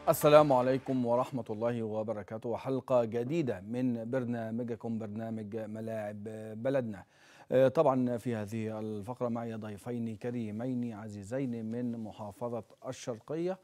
السلام عليكم ورحمة الله وبركاته، وحلقة جديدة من برنامجكم برنامج ملاعب بلدنا. طبعا في هذه الفقرة معي ضيفين كريمين عزيزين من محافظة الشرقية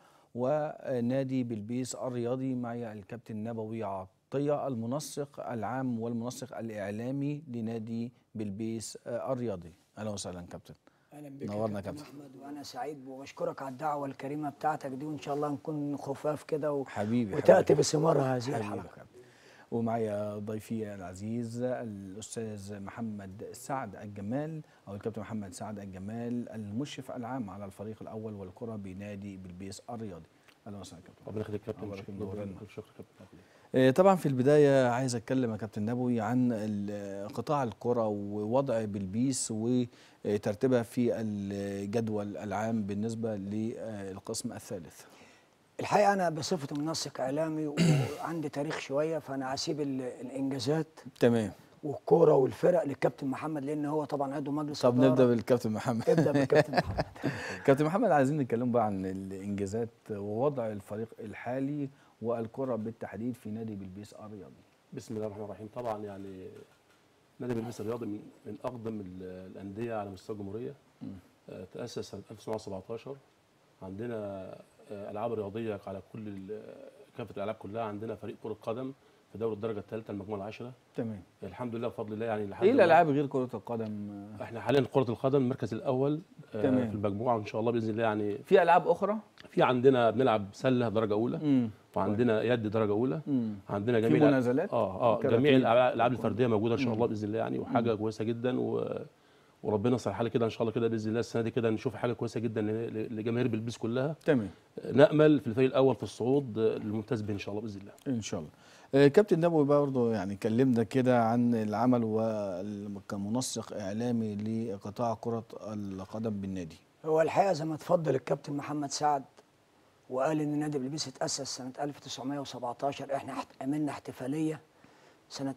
ونادي بلبيس الرياضي. معي الكابتن نبوي عطية المنسق العام والمنسق الإعلامي لنادي بلبيس الرياضي. أهلا وسهلا كابتن. اهلا بك نورنا يا كابتن كابتن. احمد، وانا سعيد وبشكرك على الدعوه الكريمه بتاعتك دي، وان شاء الله نكون خفاف كده حبيبي وتاتي بثمارها هذه حبيبي الحلقه. ومعي ضيفي العزيز الأستاذ محمد سعد الجمال أو الكابتن محمد سعد الجمال، المشرف العام على الفريق الأول والكرة بنادي بلبيس الرياضي. أهلا وسهلا كابتن. ربنا يخليك كابتن. شكرا كابتن. طبعا في البداية عايز أتكلم يا كابتن نبوي عن قطاع الكرة ووضع بلبيس وترتيبها في الجدول العام بالنسبة للقسم الثالث. الحقيقه انا بصفتي منسق اعلامي وعندي تاريخ شويه، فانا هسيب الانجازات تمام والكوره والفرق للكابتن محمد، لان هو طبعا عضو مجلس طب إدارة. نبدأ بالكابتن محمد. ابدا بالكابتن محمد. كابتن محمد، عايزين نتكلم بقى عن الانجازات ووضع الفريق الحالي والكره بالتحديد في نادي بلبيس الرياضي. بسم الله الرحمن الرحيم. طبعا يعني نادي بلبيس الرياضي من اقدم الانديه على مستوى الجمهوريه. تاسس سنه 1917. عندنا العاب رياضيه على كافه الالعاب كلها. عندنا فريق كره قدم في دوري الدرجه الثالثه المجموعه العاشره. تمام. الحمد لله بفضل الله. يعني لحد ايه الالعاب غير كره القدم؟ احنا حاليا كره القدم المركز الاول في المجموعه، وان شاء الله باذن الله. يعني في العاب اخرى؟ في عندنا بنلعب سله درجه اولى، وعندنا يد درجه اولى، عندنا جميع في منازلات جميع الالعاب الفرديه موجوده ان شاء الله باذن الله. يعني وحاجه كويسه جدا وربنا يصلح حالي كده ان شاء الله كده باذن الله. السنه دي كده نشوف حاجه كويسه جدا لجماهير بلبيس كلها. تمام. نامل في الفريق الاول في الصعود للممتاز به ان شاء الله باذن الله. ان شاء الله. كابتن نبوي برضه يعني كلمنا كده عن العمل كمنسق اعلامي لقطاع كره القدم بالنادي. هو الحقيقه زي ما اتفضل الكابتن محمد سعد وقال ان نادي بلبيس اتاسس سنه 1917. احنا عملنا احتفاليه سنه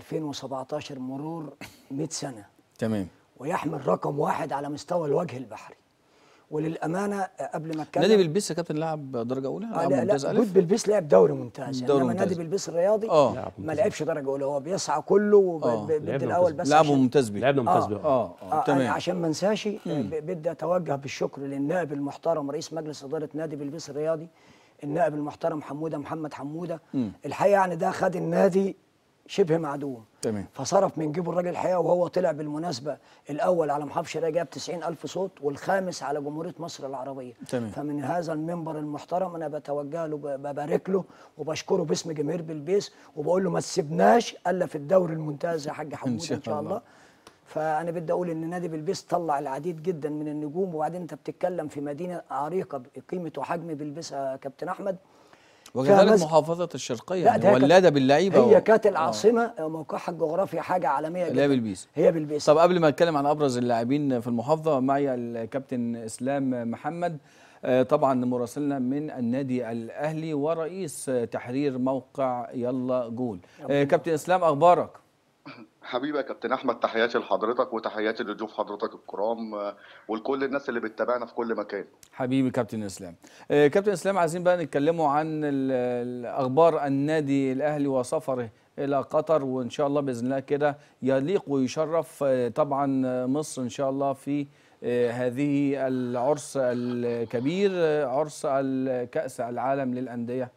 2017 مرور 100 سنه. تمام. ويحمل رقم واحد على مستوى الوجه البحري. وللامانه قبل ما اتكلم، نادي بلبيس يا كابتن لعب درجه اولى؟ لعب ممتاز لا بلبيس لعب دوري ممتاز، انما نادي بلبيس الرياضي ما لعبش درجه اولى. هو بيسعى كله بدي الاول بس لعبه ممتاز بيه. لعبنا ممتاز بيه. تمام. عشان ما انساش بدي اتوجه بالشكر للنائب المحترم رئيس مجلس اداره نادي بلبيس الرياضي، النائب المحترم محمد حموده. الحقيقه يعني ده خد النادي شبه معدوم. تمام. فصرف من جيبه الراجل الحقيقه، وهو طلع بالمناسبه الاول على محافظه الشرقيه جاب 90,000 صوت، والخامس على جمهوريه مصر العربيه. تمام. فمن هذا المنبر المحترم انا بتوجه له ببارك له وبشكره باسم جماهير بلبيس، وبقول له ما تسيبناش الا في الدوري الممتاز يا حاج حمود ان شاء الله. فانا بدي اقول ان نادي بلبيس طلع العديد جدا من النجوم، وبعدين انت بتتكلم في مدينه عريقه بقيمه وحجم بلبيس يا كابتن احمد. وكذلك محافظة الشرقية يعني ولادة باللعيبة. هي كانت العاصمة موقعها الجغرافي حاجة عالمية جدا. هي بلبيس. طب قبل ما اتكلم عن ابرز اللاعبين في المحافظة، معي الكابتن اسلام محمد، طبعا مراسلنا من النادي الاهلي ورئيس تحرير موقع يلا جول. كابتن اسلام، اخبارك؟ حبيبي يا كابتن احمد، تحياتي لحضرتك وتحياتي لضيوف حضرتك الكرام ولكل الناس اللي بتتابعنا في كل مكان. حبيبي كابتن اسلام. كابتن اسلام، عايزين بقى نتكلموا عن اخبار النادي الاهلي وسفره الى قطر، وان شاء الله باذن الله كده يليق ويشرف طبعا مصر ان شاء الله في هذه العرس الكبير، عرس كأس العالم للأندية.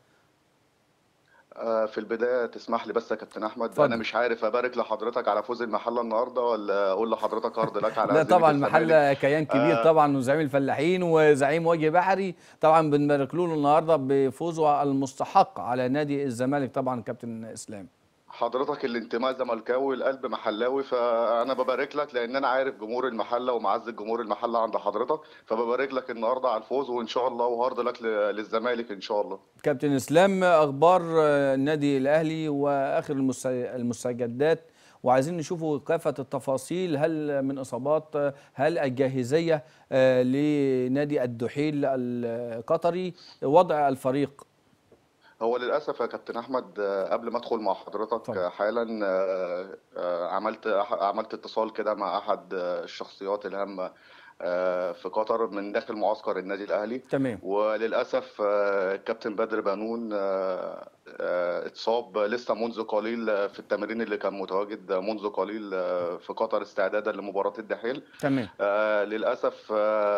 في البدايه تسمح لي بس يا كابتن احمد، فضل. انا مش عارف ابارك لحضرتك على فوز المحله النهارده ولا اقول لحضرتك ارض لك على لا طبعا المحله كيان كبير طبعا، وزعيم الفلاحين وزعيم وجه بحري طبعا، بنبارك له النهارده بفوزه المستحق على نادي الزمالك طبعا. كابتن اسلام، حضرتك الانتماء زملكاوي القلب محلاوي، فانا ببارك لك لان انا عارف جمهور المحله ومعزه جمهور المحله عند حضرتك، فببارك لك النهارده على الفوز وان شاء الله وهارد لك للزمالك ان شاء الله. كابتن اسلام، اخبار النادي الاهلي واخر المستجدات، وعايزين نشوفوا كافه التفاصيل، هل من اصابات، هل الجاهزيه لنادي الدحيل القطري، وضع الفريق. هو للاسف يا كابتن احمد قبل ما ادخل مع حضرتك طبعا. حالا عملت اتصال كده مع احد الشخصيات الهامه في قطر من داخل معسكر النادي الاهلي. تمام. وللاسف الكابتن بدر بنون اتصاب لسه منذ قليل في التمرين اللي كان متواجد منذ قليل في قطر استعدادا لمباراه الدحيل. تمام. للاسف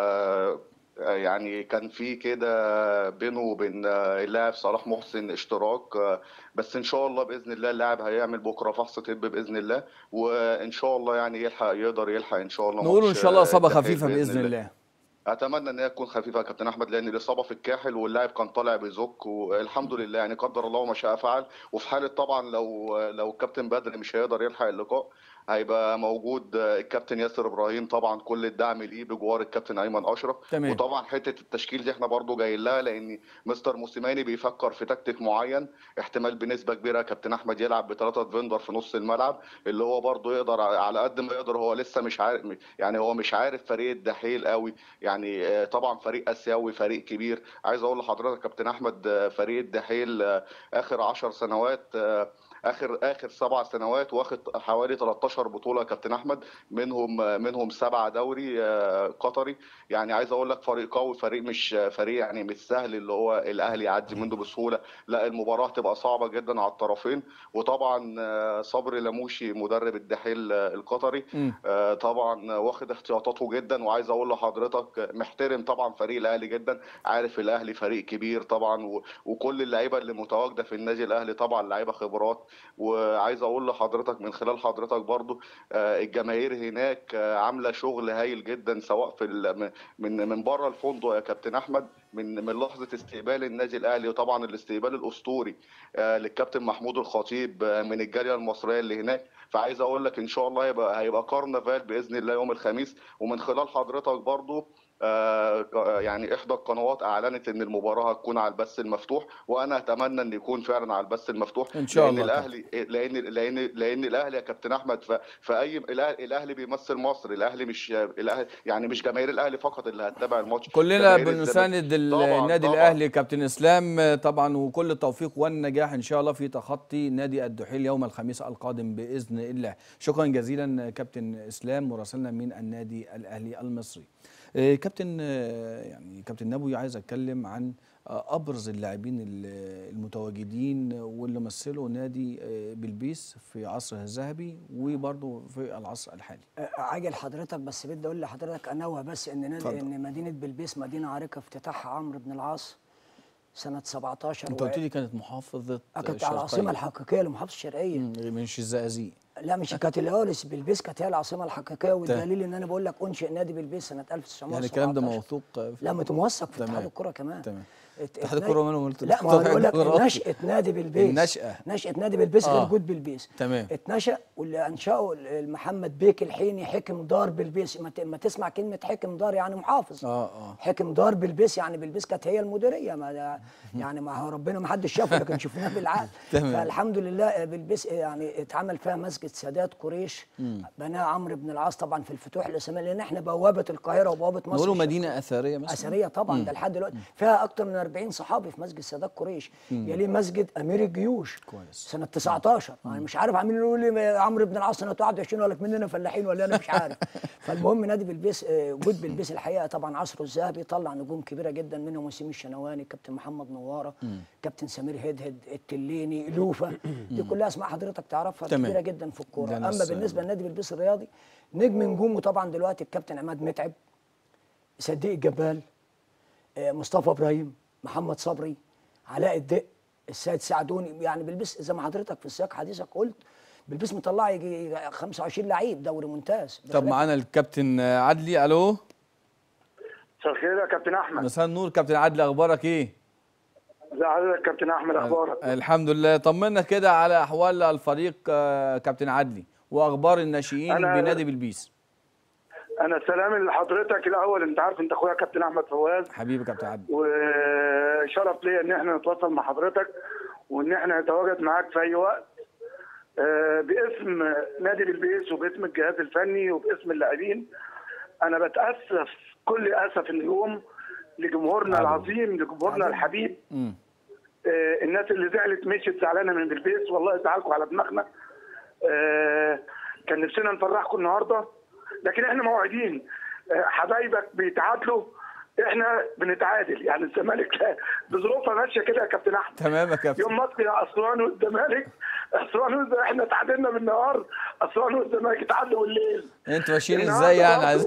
يعني كان في كده بينه وبين اللاعب صلاح محسن اشتراك، بس ان شاء الله باذن الله اللاعب هيعمل بكره فحص طبي باذن الله، وان شاء الله يعني يقدر يلحق ان شاء الله. نقول ان شاء الله اصابه خفيفه باذن الله. اتمنى ان هي تكون خفيفه يا كابتن احمد، لان الاصابه في الكاحل واللاعب كان طالع بيزك، والحمد لله يعني قدر الله ما شاء فعل. وفي حاله طبعا لو الكابتن بدر مش هيقدر يلحق اللقاء، هيبقى موجود الكابتن ياسر ابراهيم، طبعا كل الدعم ليه بجوار الكابتن ايمن اشرف. تمام. وطبعا حته التشكيل دي احنا برضو جايين لها، لان مستر موسيماني بيفكر في تكتيك معين، احتمال بنسبه كبيره كابتن احمد يلعب ب3 ديفندر في نص الملعب، اللي هو برضو يقدر على قد ما يقدر. هو لسه مش عارف، يعني هو مش عارف فريق الدحيل قوي، يعني طبعا فريق اسيوي، فريق كبير. عايز اقول لحضرتك كابتن احمد، فريق الدحيل اخر 10 سنوات، اخر 7 سنوات واخد حوالي 13 بطوله يا كابتن احمد، منهم 7 دوري قطري. يعني عايز اقول لك فريق قوي، فريق مش فريق يعني مش سهل اللي هو الاهلي يعدي منه بسهوله، لا المباراه تبقى صعبه جدا على الطرفين. وطبعا صبري لموشي مدرب الدحيل القطري طبعا واخد احتياطاته جدا. وعايز اقول لحضرتك محترم طبعا فريق الاهلي جدا، عارف الاهلي فريق كبير طبعا، وكل اللعيبه اللي متواجده في النادي الاهلي طبعا لعيبه خبرات. وعايز اقول لحضرتك من خلال حضرتك برضو الجماهير هناك عامله شغل هايل جدا، سواء في من بره الفندق يا كابتن احمد، من لحظه استقبال النادي الاهلي، وطبعا الاستقبال الاسطوري للكابتن محمود الخطيب من الجاليه المصريه اللي هناك. فعايز اقول لك ان شاء الله هيبقى كارنفال باذن الله يوم الخميس. ومن خلال حضرتك برضو يعني احدى القنوات اعلنت ان المباراه هتكون على البث المفتوح، وانا اتمنى ان يكون فعلا على البث المفتوح ان شاء الله. لان الاهلي يا كابتن احمد فاي الاهلي بيمثل مصر. الاهلي مش الاهلي يعني مش جماهير الاهلي فقط اللي هتتابع الماتش، كلنا بنساند النادي الاهلي كابتن اسلام طبعا، وكل التوفيق والنجاح ان شاء الله في تخطي نادي الدحيل يوم الخميس القادم باذن الله. شكرا جزيلا كابتن اسلام مراسلنا من النادي الاهلي المصري. كابتن يعني كابتن نبوي، عايز اتكلم عن ابرز اللاعبين المتواجدين واللي مثلوا نادي بلبيس في عصره الذهبي وبرضه في العصر الحالي. عاجل حضرتك، بس بدي اقول لحضرتك انوه بس ان مدينه بلبيس مدينه عريقه، افتتاحها عمرو بن العاص سنه 17. انت قلت لي كانت محافظه كانت العاصمه الحقيقيه لمحافظه الشرقيه، مش الزقازيق. لا مش كانت الاولس، بلبيس كانت هي العاصمه الحقيقيه، والدليل ان انا بقول لك انشئ نادي بلبيس سنه 1917. يعني الكلام ده موثوق؟ لا متوثق في اتحاد الكره كمان. تمام. اتحاد الكره منهم قلت لا، ما بقول لك نشأة نادي بلبيس، نشأة نادي بلبيس غير جود بلبيس. تمام. اتنشأ واللي انشأه محمد بيك الحيني حكم دار بلبيس. ما تسمع كلمه حكم دار يعني محافظ. حكم دار بلبيس يعني بلبيس كانت هي المديريه، ما يعني ما هو ربنا ما حدش شافه لكن شفناه بالعقل. فالحمد لله بلبيس يعني اتعمل فيها مسجد سادات قريش بناه عمرو بن العاص طبعا في الفتوح الاسلاميه، لان احنا بوابه القاهره وبوابه مصر. نقولوا مدينه اثريه مثلا. اثريه طبعا. ده لحد دلوقتي فيها اكتر من 40 صحابي في مسجد سادات قريش. يليه مسجد امير الجيوش كويس سنه 19. انا مش عارف عاملين يقولوا لي عمرو بن العاص سنه 21 ولا مننا فلاحين ولا انا مش عارف. فالمهم نادي بلبيس جود بلبيس الحقيقه طبعا عصره الذهبي طلع نجوم كبيره جدا، منهم وسيم الشنواني، كابتن محمد نواره، كابتن سمير هدهد، التليني، لوفا. دي كلها اسماء حضرتك تعرفها كبيره جدا في الكوره. اما بالنسبه لنادي بلبيس الرياضي، نجم نجومه طبعا دلوقتي الكابتن عماد متعب، صديق الجبال، مصطفى ابراهيم، محمد صبري، علاء الدق، السيد سعدوني. يعني بلبيس زي ما حضرتك في سياق حديثك قلت بلبيس مطلع يجي 25 لعيب دوري ممتاز. طب معانا الكابتن عدلي. الو، مساء الخير يا كابتن احمد. مساء النور كابتن عدلي، اخبارك ايه؟ ازي حضرتك كابتن احمد، اخبارك؟ الحمد لله. طمنا كده على احوال الفريق كابتن عدلي واخبار الناشئين بنادي بلبيس. انا سلامي لحضرتك الاول، انت عارف انت اخويا كابتن احمد فواز حبيبي كابتن عدلي، وشرف ليا ان احنا نتواصل مع حضرتك وان احنا نتواجد معاك في اي وقت باسم نادي بلبيس وباسم الجهاز الفني وباسم اللاعبين. انا بتاسف كل اسف اليوم لجمهورنا العظيم، لجمهورنا الحبيب. الناس اللي زعلت مشيت زعلانه من بلبيس، والله يزعلكم على دماغنا. كان نفسنا نفرحكم النهارده، لكن احنا موعدين حبايبك بيتعادلوا، احنا بنتعادل. يعني الزمالك بظروفها ماشيه كده يا كابتن احمد. تمام يا كابتن. يوم ماتش اسوان والزمالك، احنا تعادلنا بالنهار، اسوان والزمالك اتعادلوا بالليل. انتوا ماشيين ازاي يعني؟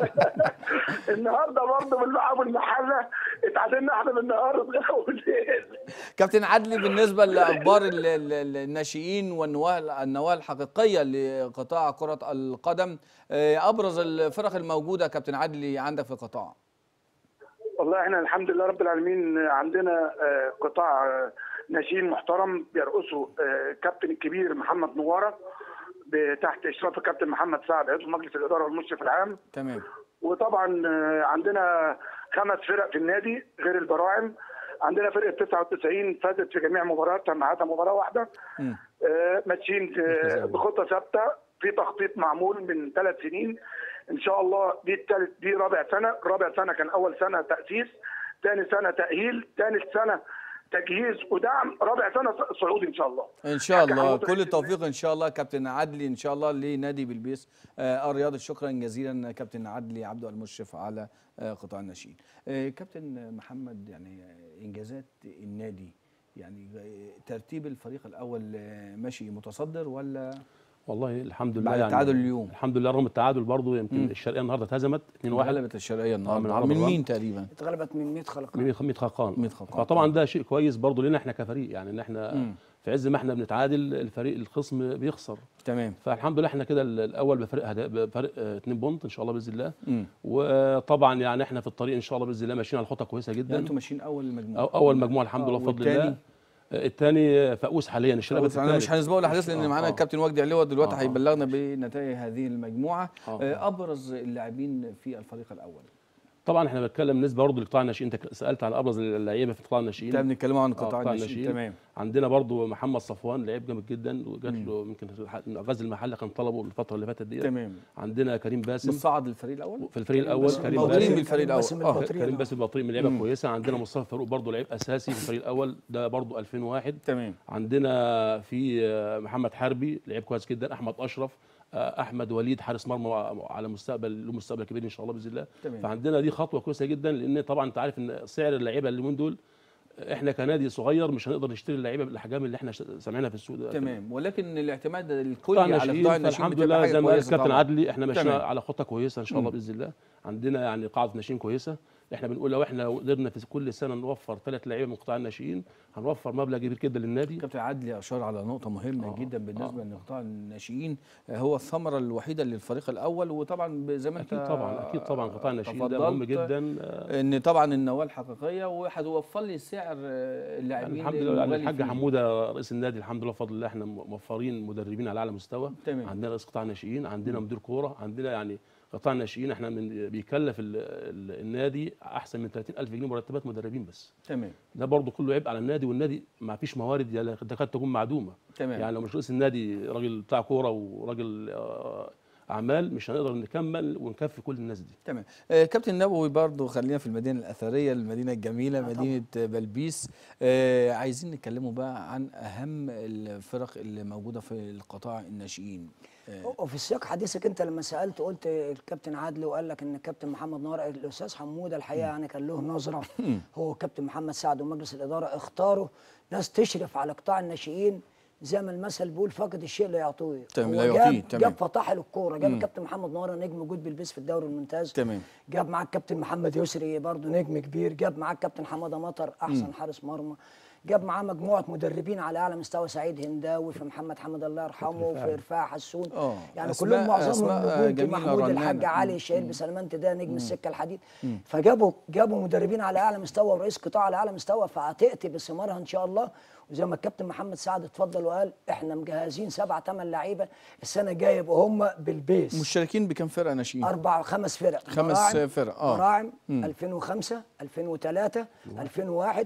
النهارده برضه بنلعب المحله، اتعادلنا احنا بالنهار والليل. كابتن عدلي، بالنسبه لاخبار الناشئين والنواه الحقيقيه لقطاع كره القدم، ابرز الفرق الموجوده كابتن عدلي عندك في القطاع؟ والله احنا الحمد لله رب العالمين عندنا قطاع ناشئين محترم بيرقصه كابتن الكبير محمد نواره تحت اشراف الكابتن محمد سعد عضو مجلس الاداره والمشرف العام. تمام. وطبعا عندنا 5 فرق في النادي غير البراعم. عندنا فرقه 99 فازت في جميع مبارياتها ما عدا مباراه واحده. ماشيين بخطه ثابته، في تخطيط معمول من 3 سنين ان شاء الله. دي رابع سنه كان اول سنه تاسيس، ثاني سنه تاهيل، ثالث سنه تجهيز ودعم، رابع سنه صعود ان شاء الله. ان شاء الله كل التوفيق ان شاء الله كابتن عدلي ان شاء الله لنادي بلبيس الرياضي. شكرا جزيلا كابتن عدلي عبده المشرف على قطاع الناشئين. كابتن محمد، يعني انجازات النادي، يعني ترتيب الفريق الاول ماشي متصدر ولا؟ والله الحمد لله بعد يعني التعادل اليوم الحمد لله رغم التعادل برضه يمكن الشرقيه النهارده اتهزمت 2-1. غلبت الشرقيه النهارده من مين تقريبا؟ اتغلبت من 100 خلقان. 100 خلقان. 100 خلقان. فطبعا ده شيء كويس برضه لنا احنا كفريق، يعني ان احنا في عز ما احنا بنتعادل الفريق الخصم بيخسر. تمام. فالحمد لله احنا كده الاول بفرق 2 بونت ان شاء الله باذن الله. وطبعا يعني احنا في الطريق ان شاء الله باذن الله ماشيين على خطه كويسه جدا. يعني انتوا ماشيين اول مجموعه؟ اول مجموعه الحمد لله بفضل الله. الثاني فاقوس حاليا الشرقيه. انا مش هنسبقوا الاحداث لان معانا الكابتن وجدي علوة دلوقتي هيبلغنا بنتائج هذه المجموعه. ابرز اللاعبين في الفريق الاول؟ طبعا احنا بنتكلم بالنسبه برضه لقطاع الناشئين. انت سالت على ابرز اللعيبه في قطاع الناشئين. طيب بنتكلم عن قطاع الناشئين. تمام. عندنا برضه محمد صفوان لعيب جامد جدا وجات له يمكن غزل المحله كان طلبه الفتره اللي فاتت دي. تمام. عندنا كريم باسم مصعد الفريق الاول. في الفريق الاول كريم باسم بالفريق الاول. كريم باسم البطريق من لعيبه كويسه. عندنا مصطفى فاروق برضه لعيب اساسي في الفريق الاول ده برضه 2001. تمام. عندنا في محمد حربي لعيب كويس جدا. احمد اشرف، احمد وليد حارس مرمى على له مستقبل كبير ان شاء الله باذن الله. فعندنا دي خطوه كويسه جدا لان طبعا انت عارف ان سعر اللعيبه اليومين دول احنا كنادي صغير مش هنقدر نشتري اللعيبه بالاحجام اللي احنا سامعينها في السوق ده. تمام. ولكن الاعتماد الكلي على قطاع الناشئين الحمد لله زي ما قال الكابتن عدلي احنا ماشيين على خطه كويسه ان شاء الله باذن الله. عندنا يعني قاعده ناشئين كويسه. احنا بنقول لو احنا قدرنا في كل سنه نوفر 3 لعيبه من قطاع الناشئين هنوفر مبلغ كبير جدا للنادي. كابتن عدلي اشار على نقطه مهمه جدا بالنسبه لقطاع الناشئين، هو الثمره الوحيده للفريق الاول. وطبعا زي ما انت اكيد طبعا قطاع الناشئين ده مهم جدا. ان طبعا النواه الحقيقيه وهتوفر لي سعر اللاعبين. الحمد لله يعني الحاج حموده رئيس النادي الحمد لله بفضل الله احنا موفرين مدربين على اعلى مستوى. تمام. عندنا رئيس قطاع ناشئين، عندنا مدير كوره، عندنا يعني قطاع الناشئين احنا بيكلف النادي احسن من 30,000 جنيه مرتبات مدربين بس. تمام. ده برضه كله عبء على النادي والنادي ما فيش موارد تكاد تكون معدومه. تمام. يعني لو مش رئيس النادي راجل بتاع كوره وراجل اعمال مش هنقدر نكمل ونكفي كل الناس دي. تمام. كابتن نبوي برضو خلينا في المدينه الاثريه، المدينه الجميله مدينه بلبيس. عايزين نتكلموا بقى عن اهم الفرق اللي موجوده في القطاع الناشئين. وفي سياق حديثك انت لما سالت قلت الكابتن عادل وقال لك ان الكابتن محمد نور الاستاذ حموده الحقيقه يعني كان له نظره. هو كابتن محمد سعد ومجلس الاداره اختاروا ناس تشرف على قطاع الناشئين زي ما المثل بيقول فقد الشيء لا يعطيه. لا يعطيه. جاب فطاحل الكوره، جاب الكابتن محمد نور نجم وجود بلبيس في الدوري الممتاز. تمام. جاب معاه الكابتن محمد يسري برضه نجم كبير، جاب معاه الكابتن حماده مطر احسن حارس مرمى، جاب معاه مجموعه مدربين على اعلى مستوى، سعيد هنداوي، في محمد حمد الله يرحمه، وفي رفاعه حسون. يعني كلهم معظمهم نجوم، محمود الحاج علي الشهير بسلمانت ده نجم السكه الحديد. فجابوا مدربين على اعلى مستوى ورئيس قطاع على اعلى مستوى، فهتاتي بثمارها ان شاء الله. وزي ما الكابتن محمد سعد اتفضل وقال احنا مجهزين 7 8 لعيبه السنه الجايه يبقوا هم بالبيس. مشتركين بكم فرقه ناشئين؟ 5 فرق. 5 فرق. براعم 2005 2003 2001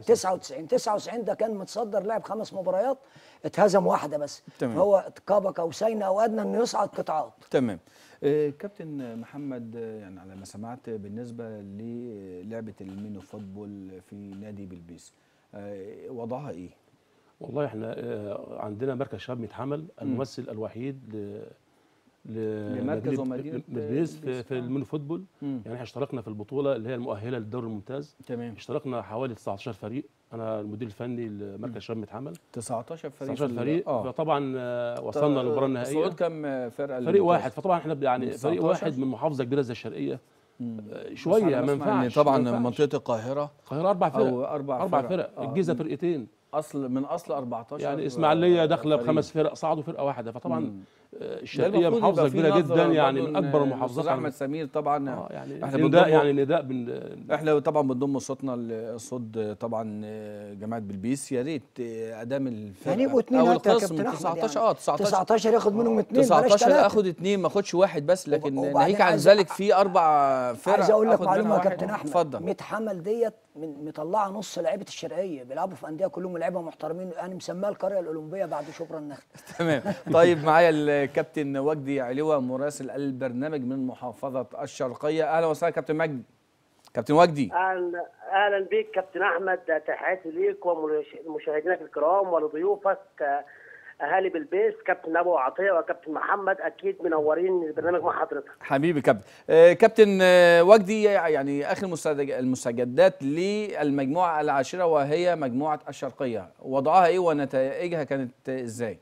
99 ده كان متصدر لعب 5 مباريات اتهزم واحده بس. تمام. فهو قاب قوسين او ادنى انه يصعد قطاعات. تمام. كابتن محمد، يعني على ما سمعت بالنسبه للعبه المينو فوتبول في نادي بلبيس وضعها ايه؟ والله احنا عندنا مركز شباب ميت حمل الممثل الوحيد لمركز ومدينه بالبيس في الميني فوتبول. يعني احنا اشتركنا في البطوله اللي هي المؤهله للدوري الممتاز. تمام. اشتركنا حوالي 19 فريق، انا المدير الفني لمركز شباب متحمل. 19 فريق. 19 فريق. فطبعا وصلنا للمباراه النهائيه. الصعود كم فرقه؟ فريق واحد. فطبعا احنا يعني فريق واحد من محافظه كبيره زي الشرقيه شويه ما ينفعش. طبعا منطقه القاهره 4 فرق او 4 فرق. الجيزه فرقتين، من اصل 14. يعني اسماعيليه داخله ب5 فرق، صعدوا فرقه واحده. فطبعا الشرقيه محافظه كبيره جدا، يعني من اكبر المحافظات. احمد سمير طبعا يعني احنا نداء، يعني نداء احنا طبعا بنضم صوتنا لصوت طبعا جماعه بلبيس. يا ريت ادام الفرقه يعني يبقوا 2 او حتى يا القسم كابتن أحمد 19 ياخد منهم 2 19 اخد 2 ما اخدش واحد بس. لكن ناهيك عن ذلك في 4 فرق. عايز اقول لك معلومه يا كابتن احمد. اتفضل. متحمل ديت مطلعه نص لعيبه الشرقيه بيلعبوا في انديه كلهم لعيبه محترمين. انا مسميها القريه الاولمبيه بعد شبرا النخل. تمام. طيب معايا الكابتن وجدي علوة مراسل البرنامج من محافظه الشرقيه. اهلا وسهلا كابتن مجدي. كابتن وجدي اهلا بيك كابتن احمد، تحياتي ليك ومشاهدينك الكرام ولضيوفك اهالي بلبيس، كابتن ابو عطيه وكابتن محمد، اكيد منورين البرنامج مع حضرتك. حبيبي كابتن. كابتن وجدي، يعني اخر المستجدات للمجموعه العاشره وهي مجموعه الشرقيه، وضعها ايه ونتائجها كانت ازاي؟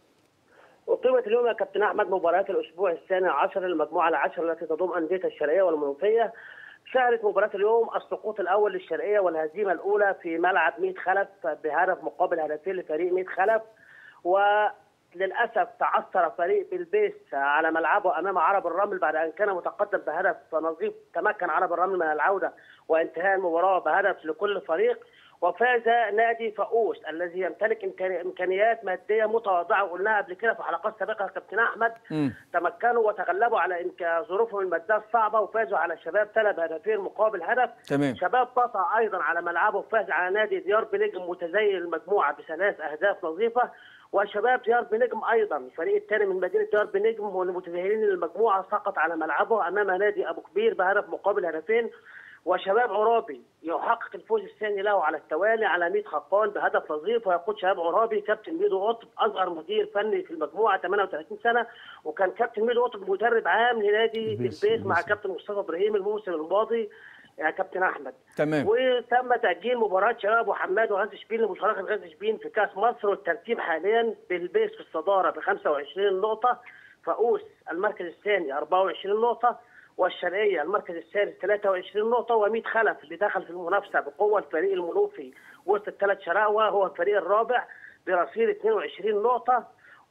أقيمت اليوم يا كابتن أحمد مباريات الأسبوع الثاني عشر للمجموعة العاشرة التي تضم أندية الشرقية والمنوفية. شهدت مباراة اليوم السقوط الأول للشرقية والهزيمة الأولى في ملعب ميت خلف بهدف مقابل هدفين لفريق ميت خلف. وللأسف تعثر فريق بلبيس على ملعبه أمام عرب الرمل بعد أن كان متقدم بهدف نظيف. تمكن عرب الرمل من العودة وانتهاء المباراة بهدف لكل فريق. وفاز نادي فاقوس الذي يمتلك امكانيات ماديه متواضعه، وقلناها قبل كده في حلقات سابقه كابتن احمد. تمكنوا وتغلبوا على ظروفهم الماديه الصعبه وفازوا على شباب 3 هدفين مقابل هدف. تمام. شباب طاطا ايضا على ملعبه وفاز على نادي ديار بنجم متزين المجموعه ب3 أهداف نظيفه. وشباب ديار بنجم ايضا الفريق الثاني من مدينه ديار بنجم والمتزينين المجموعه سقط على ملعبه امام نادي ابو كبير بهدف مقابل هدفين. وشباب عرابي يحقق الفوز الثاني له على التوالي على ميت خقان بهدف نظيف. ويقود شباب عرابي كابتن ميدو قطب اصغر مدير فني في المجموعه 38 سنه، وكان كابتن ميدو قطب مدرب عام لنادي البيس مع كابتن مصطفى ابراهيم الموسم الماضي يا كابتن احمد. تمام. وتم تاجيل مباراه شباب وحماد وغزل شبين لمشاركه غزل شبين في كاس مصر. والترتيب حاليا بالبيس في الصداره ب 25 نقطه، فاقوس المركز الثاني 24 نقطه، والشرقيه المركز الثالث 23 نقطه، وميت خلف اللي دخل في المنافسه بقوه الفريق المنوفي وسط ال3 شراوه هو الفريق الرابع برصيد 22 نقطه.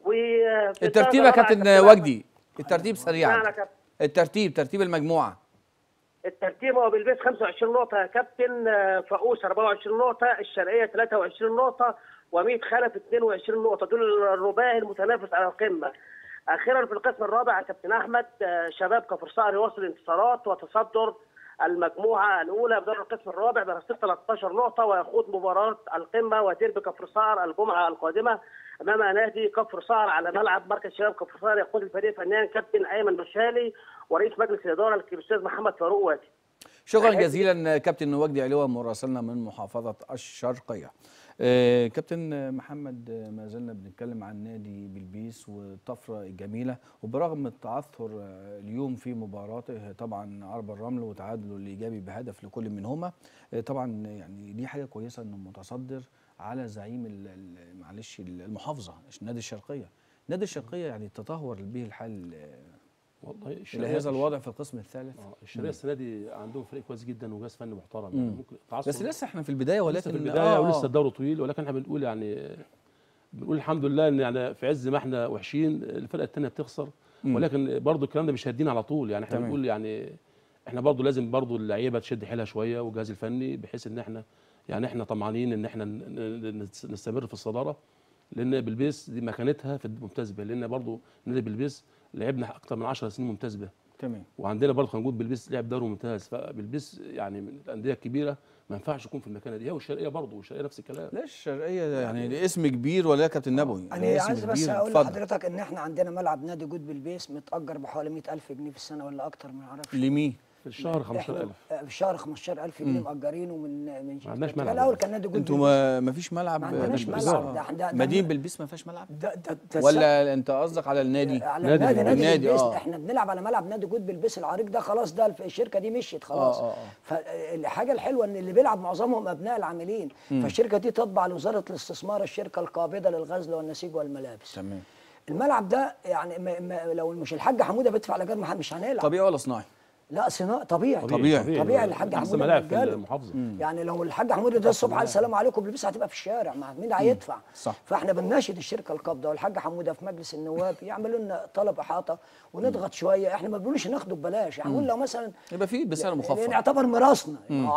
الترتيب يا كابتن وجدي، الترتيب سريعا. ترتيب المجموعه. الترتيب هو بالبيت 25 نقطه يا كابتن، فاقوس 24 نقطه، الشرقيه 23 نقطه، وميت خلف 22 نقطه. دول الرباعي المتنافس على القمه. اخيرا في القسم الرابع يا كابتن احمد شباب كفر صقر يواصل الانتصارات وتصدر المجموعه الاولى بدور القسم الرابع برصيد 13 نقطه، ويخوض مباراه القمه وديربي كفر صقر الجمعه القادمه امام نادي كفر صقر على ملعب مركز شباب كفر صقر. يقود الفريق فنيا كابتن ايمن مشالي ورئيس مجلس الاداره الاستاذ محمد فاروق وادي. شكرا جزيلا كابتن وجدي علوة مراسلنا من محافظه الشرقيه. كابتن محمد، ما زلنا بنتكلم عن نادي بلبيس والطفره الجميله، وبرغم التعثر اليوم في مباراته طبعا عرب الرمل وتعادله الايجابي بهدف لكل منهما، طبعا يعني دي حاجه كويسه انه متصدر على زعيم معلش المحافظه نادي الشرقيه. نادي الشرقيه يعني تدهور به الحال والله الى هذا الوضع في القسم الثالث. الشرقيه السنه دي عندهم فريق كويس جدا وجهاز فني محترم. يعني ممكن بس لسه احنا في البدايه، ولكن لسه في البدايه ولسه الدوري طويل، ولكن احنا بنقول يعني الحمد لله ان يعني في عز ما احنا وحشين الفرقه الثانيه بتخسر، ولكن برضو الكلام ده مش هيدينا على طول. يعني احنا بنقول يعني احنا برضو لازم برضو اللعيبه تشد حيلها شويه والجهاز الفني، بحيث ان احنا يعني احنا طمعانين ان احنا نستمر في الصداره، لان بلبيس دي مكانتها في الممتاز به، لان برضو نادي بلبيس لعبنا اكتر من 10 سنين ممتاز به. تمام. وعندنا برضه خنجود بلبيس لعب دوري ممتاز، فبلبيس يعني من الانديه الكبيره ما ينفعش يكون في المكانه دي. هي والشرقيه برضه، والشرقيه نفس الكلام. لا الشرقيه يعني اسم كبير ولا كابتن نبوي؟ انا عايز بس اقول لحضرتك ان احنا عندنا ملعب نادي جود بلبيس متاجر بحوالي 100,000 جنيه في السنه ولا اكتر، ما اعرفش لمين؟ الشهر 15000. في الشهر 15000 جنيه مأجرينه من ما عندناش ملعب. الاول كان نادي جول انتوا بالبيس. ما فيش ملعب؟ ما عندناش بالبيس. ملعب. ده مدينة بالبيس ما فيهاش ملعب؟ ده ولا انت قصدك على النادي؟ على نادي نادي النادي، بالبيس. آه. احنا بنلعب على ملعب نادي جود بالبيس العريق ده، خلاص ده الشركه دي مشيت خلاص. فالحاجه الحلوه ان اللي بيلعب معظمهم ابناء العاملين. فالشركه دي تتبع لوزاره الاستثمار، الشركه القابضه للغزل والنسيج والملابس. تمام. الملعب ده يعني لو مش الحاج حموده بيدفع الايجار مش هنلعب. طبيعي ولا صناعي؟ لا صناعي طبيعي. طبيعي الحاج احسن حموده ملاعب في رجاله. المحافظه. يعني لو الحاج حموده ده الصبح قال السلام عليكم بالبيس هتبقى في الشارع، مين هيدفع؟ صح. فاحنا بنناشد الشركه القابضه والحاج حموده في مجلس النواب يعملوا لنا طلب احاطه ونضغط شويه. احنا ما بنقولش ناخده ببلاش، هنقول لو مثلا يبقى في بسعر مخفض. يعتبر ميراثنا.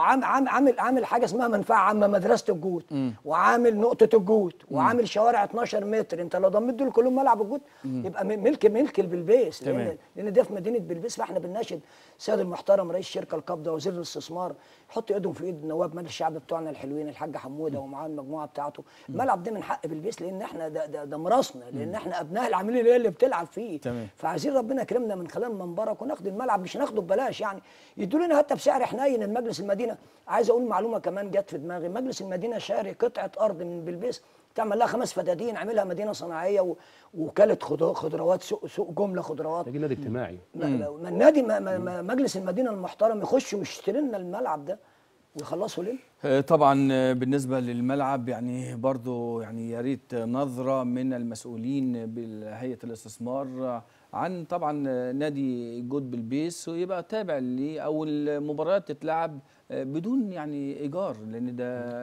عامل حاجه اسمها منفعه عامه، مدرسه الجود، وعامل نقطه الجود، وعامل شوارع 12 متر. انت لو ضميت دول كلهم ملعب الجود يبقى ملك البلبيس، لان ده في مدينه بلبيس. فاحنا بنناشد السيد المحترم رئيس الشركه القابضه وزير الاستثمار يحط ايدهم في ايد نواب مجلس الشعب بتوعنا الحلوين الحاج حموده ومعاه المجموعه بتاعته. الملعب ده من حق بلبيس لان احنا ده ميراثنا، لان احنا ابناء العاملين اللي بتلعب فيه. تمام. فعايزين ربنا يكرمنا من خلال منبرك وناخد الملعب، مش ناخده ببلاش يعني، يدوا لنا حتى بسعر حنين. المجلس المدينه عايز اقول معلومه كمان جت في دماغي، مجلس المدينه شاري قطعه ارض من بلبيس تعمل لها 5 فدادين، عاملها مدينه صناعيه ووكاله خضروات، سوق جمله خضروات. محتاجين نادي اجتماعي. ما النادي مجلس المدينه المحترم يخش ويشتري لنا الملعب ده ويخلصوا ليه؟ طبعا بالنسبة للملعب يعني برضو يعني يا ريت نظرة من المسؤولين بهيئة الاستثمار عن طبعا نادي جود بالبيس، ويبقى تابع ليه او المباريات تتلعب بدون يعني ايجار، لان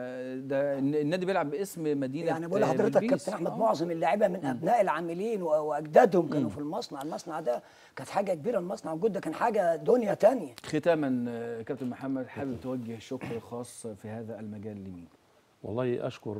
ده النادي بيلعب باسم مدينه. يعني بقول لحضرتك كابتن احمد معظم اللاعيبه من ابناء العاملين واجدادهم كانوا في المصنع ده كانت حاجه كبيره. المصنع الجود ده كان حاجه دنيا تانية. ختاما كابتن محمد، حابب توجه شكر خاص في هذا المجال لمين؟ والله اشكر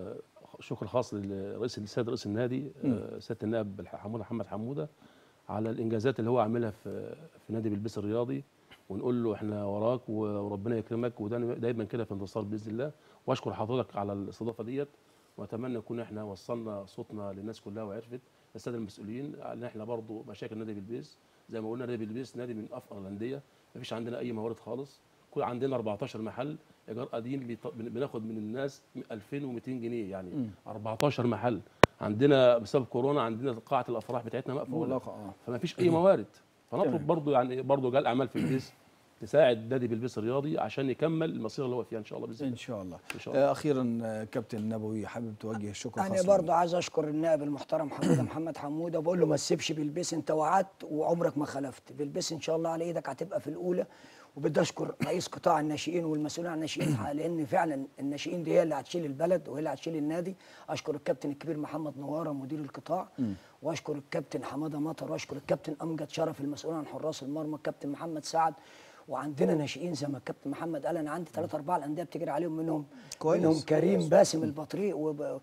شكر خاص السيد رئيس النادي سياده النائب محمد حموده على الانجازات اللي هو عاملها في نادي بلبيس الرياضي، ونقول له احنا وراك وربنا يكرمك ودايما كده في انتصار باذن الله. واشكر حضرتك على الاستضافه ديت، واتمنى نكون احنا وصلنا صوتنا للناس كلها وعرفت الساده المسؤولين ان احنا برضو مشاكل نادي بلبيس زي ما قلنا. نادي بلبيس نادي من افقر الانديه، ما فيش عندنا اي موارد خالص. كل عندنا 14 محل ايجار قديم بناخد من الناس 2200 جنيه يعني 14 محل. عندنا بسبب كورونا عندنا قاعه الافراح بتاعتنا مقفوله، فما فيش اي موارد. فنطلب برضو يعني برضو رجال اعمال في البيس تساعد نادي بلبيس الرياضي عشان يكمل المصير اللي هو فيها ان شاء الله باذن الله. ان شاء الله. إن شاء الله. اخيرا كابتن نبوي، حابب توجه الشكر انا برضو عايز اشكر النائب المحترم محمد حموده، وبقول له ما تسيبش بلبيس، انت وعدت وعمرك ما خلفت. بلبيس ان شاء الله على ايدك هتبقى في الاولى. وبدي اشكر رئيس قطاع الناشئين والمسؤولين عن الناشئين لان فعلا الناشئين دي هي اللي هتشيل البلد وهي اللي هتشيل النادي. اشكر الكابتن الكبير محمد نواره مدير القطاع، واشكر الكابتن حماده مطر، واشكر الكابتن امجد شرف المسؤول عن حراس المرمى، الكابتن محمد سعد. وعندنا ناشئين زي ما الكابتن محمد قال، انا عندي 3 4 الانديه بتجري عليهم، منهم كريم باسم البطريق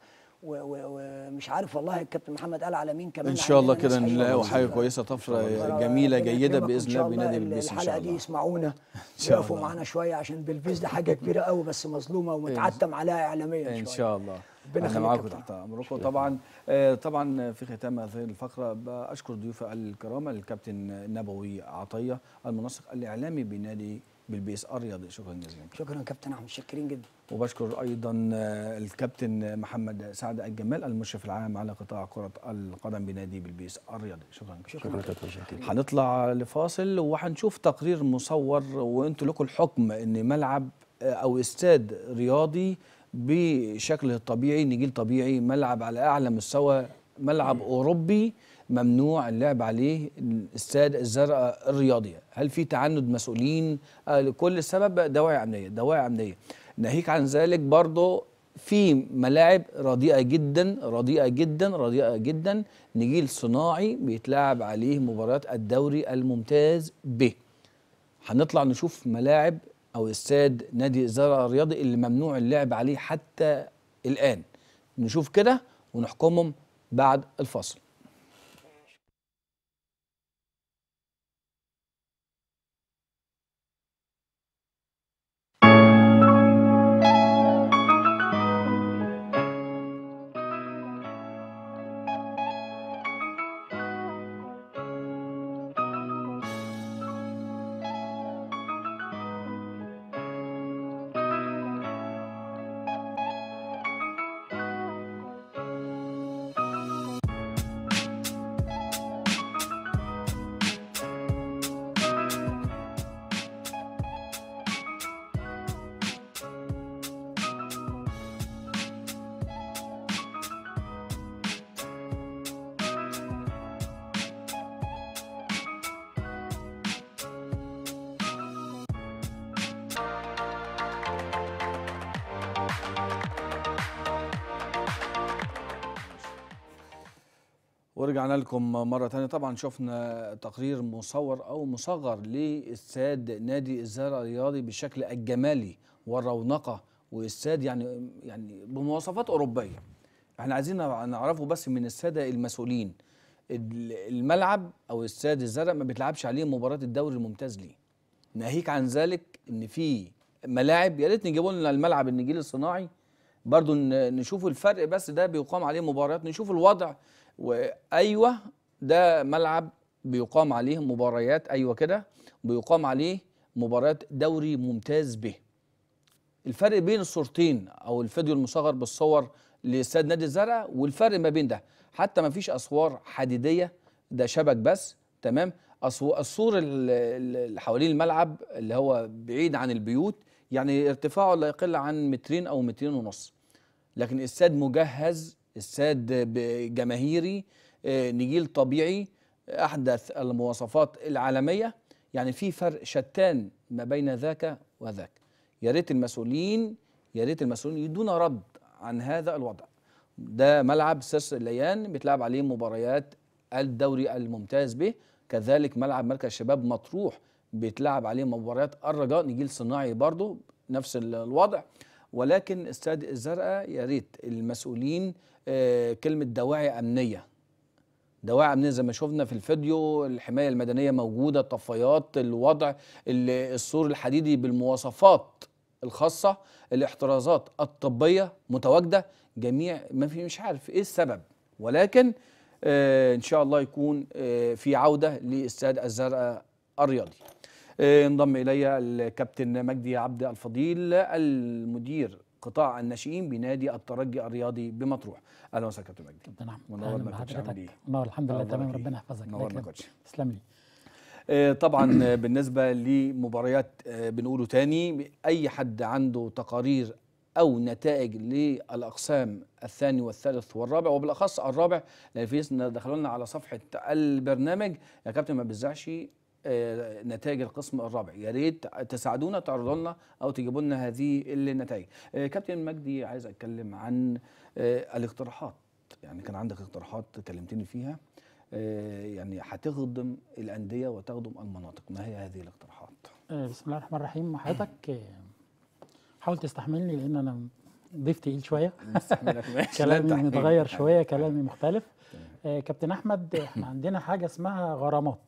ومش عارف والله الكابتن محمد قال على مين كمان. ان شاء الله كده نلاقوا حاجه كويسه، طفره جميله جيده باذن الله بنادي بلبيس. ان شاء الله الحلقه دي يسمعونا يقفوا معانا شويه عشان بلبيس ده حاجه كبيره قوي بس مظلومه ومتعتم عليها اعلاميا. ان شاء الله انا معاكم تحت امركم. طبعا في ختام هذه الفقره بشكر ضيوف الكرام الكابتن نبوي عطيه المنسق الاعلامي بنادي بلبيس الرياضي. شكرا جزيلا. شكرا كابتن احمد، متشكرين جدا. وبشكر ايضا الكابتن محمد سعد الجمال المشرف العام على قطاع كره القدم بنادي بلبيس الرياضي. شكرا كابتن. هنطلع لفاصل وهنشوف تقرير مصور وانتوا لكم الحكم ان ملعب او استاد رياضي بشكله الطبيعي، نجيل طبيعي، ملعب على اعلى مستوى، ملعب اوروبي ممنوع اللعب عليه، استاد الزرقاء الرياضيه. هل في تعنت مسؤولين؟ كل السبب دواعي امنيه. ناهيك عن ذلك برضه في ملاعب رديئه جدا، نجيل صناعي بيتلعب عليه مباريات الدوري الممتاز ب. هنطلع نشوف ملاعب او استاد نادي الزرقاء الرياضي اللي ممنوع اللعب عليه حتى الان. نشوف كده ونحكمهم بعد الفاصل. ورجعنا لكم مرة تانية. طبعا شفنا تقرير مصور أو مصغر لاستاد نادي الزرع الرياضي بالشكل الجمالي والرونقة، واستاد يعني بمواصفات أوروبية. احنا عايزين نعرفه بس من السادة المسؤولين، الملعب أو استاد الزرع ما بيتلعبش عليه مباراة الدوري الممتاز ليه. ناهيك عن ذلك إن في ملاعب، يا ريت نجيبوا لنا الملعب النجيل الصناعي برضو نشوف الفرق، بس ده بيقام عليه مباريات، نشوف الوضع. وايوه ده ملعب بيقام عليه مباريات، ايوه كده بيقام عليه مباريات دوري ممتاز به. الفرق بين الصورتين او الفيديو المصغر بالصور لاستاد نادي الزرع والفرق ما بين ده، حتى ما فيش اسوار حديديه، ده شبك بس، تمام. السور اللي حوالين الملعب اللي هو بعيد عن البيوت، يعني ارتفاعه لا يقل عن 2 أو 2.5 متر. لكن استاد مجهز، استاد جماهيري، نجيل طبيعي، احدث المواصفات العالميه. يعني في فرق شتان ما بين ذاك وذاك. يا ريت المسؤولين يدونا رد عن هذا الوضع. ده ملعب سيرس الليان بيتلعب عليه مباريات الدوري الممتاز به، كذلك ملعب مركز شباب مطروح بيتلعب عليه مباريات الرجاء نجيل صناعي برضو نفس الوضع. ولكن استاد الزرقاء يا ريت المسؤولين كلمة دواعي أمنية زي ما شفنا في الفيديو، الحماية المدنية موجودة، طفايات، الوضع، السور الحديدي بالمواصفات الخاصة، الاحترازات الطبية متواجدة، جميع ما في، مش عارف ايه السبب، ولكن ان شاء الله يكون في عودة لاستاد الزرقاء الرياضي. انضم الي الكابتن مجدي عبد الفضيل المدير قطاع الناشئين بنادي الترجي الرياضي بمطروح. اهلا وسهلا كابتن مجدي. كابتن احمد منورنا كوتش، عامل ايه؟ منور الحمد لله تمام، ربنا يحفظك. منورنا كوتش. تسلم لي. طبعا بالنسبه لمباريات بنقوله تاني، اي حد عنده تقارير او نتائج للاقسام الثاني والثالث والرابع، وبالاخص الرابع، لان في ناس دخلوا لنا على صفحه البرنامج يا كابتن ما بيذاعش نتائج القسم الرابع، يا ريت تساعدونا تعرضوا لنا او تجيبوا لنا هذه النتائج. كابتن مجدي، عايز اتكلم عن الاقتراحات. يعني كان عندك اقتراحات كلمتني فيها، يعني هتخدم الانديه وتخدم المناطق، ما هي هذه الاقتراحات؟ بسم الله الرحمن الرحيم. حضرتك حاول تستحملني لان انا ضيف تقيل شويه كلامي متغير شويه، كلامي مختلف. كابتن احمد، احنا عندنا حاجه اسمها غرامات.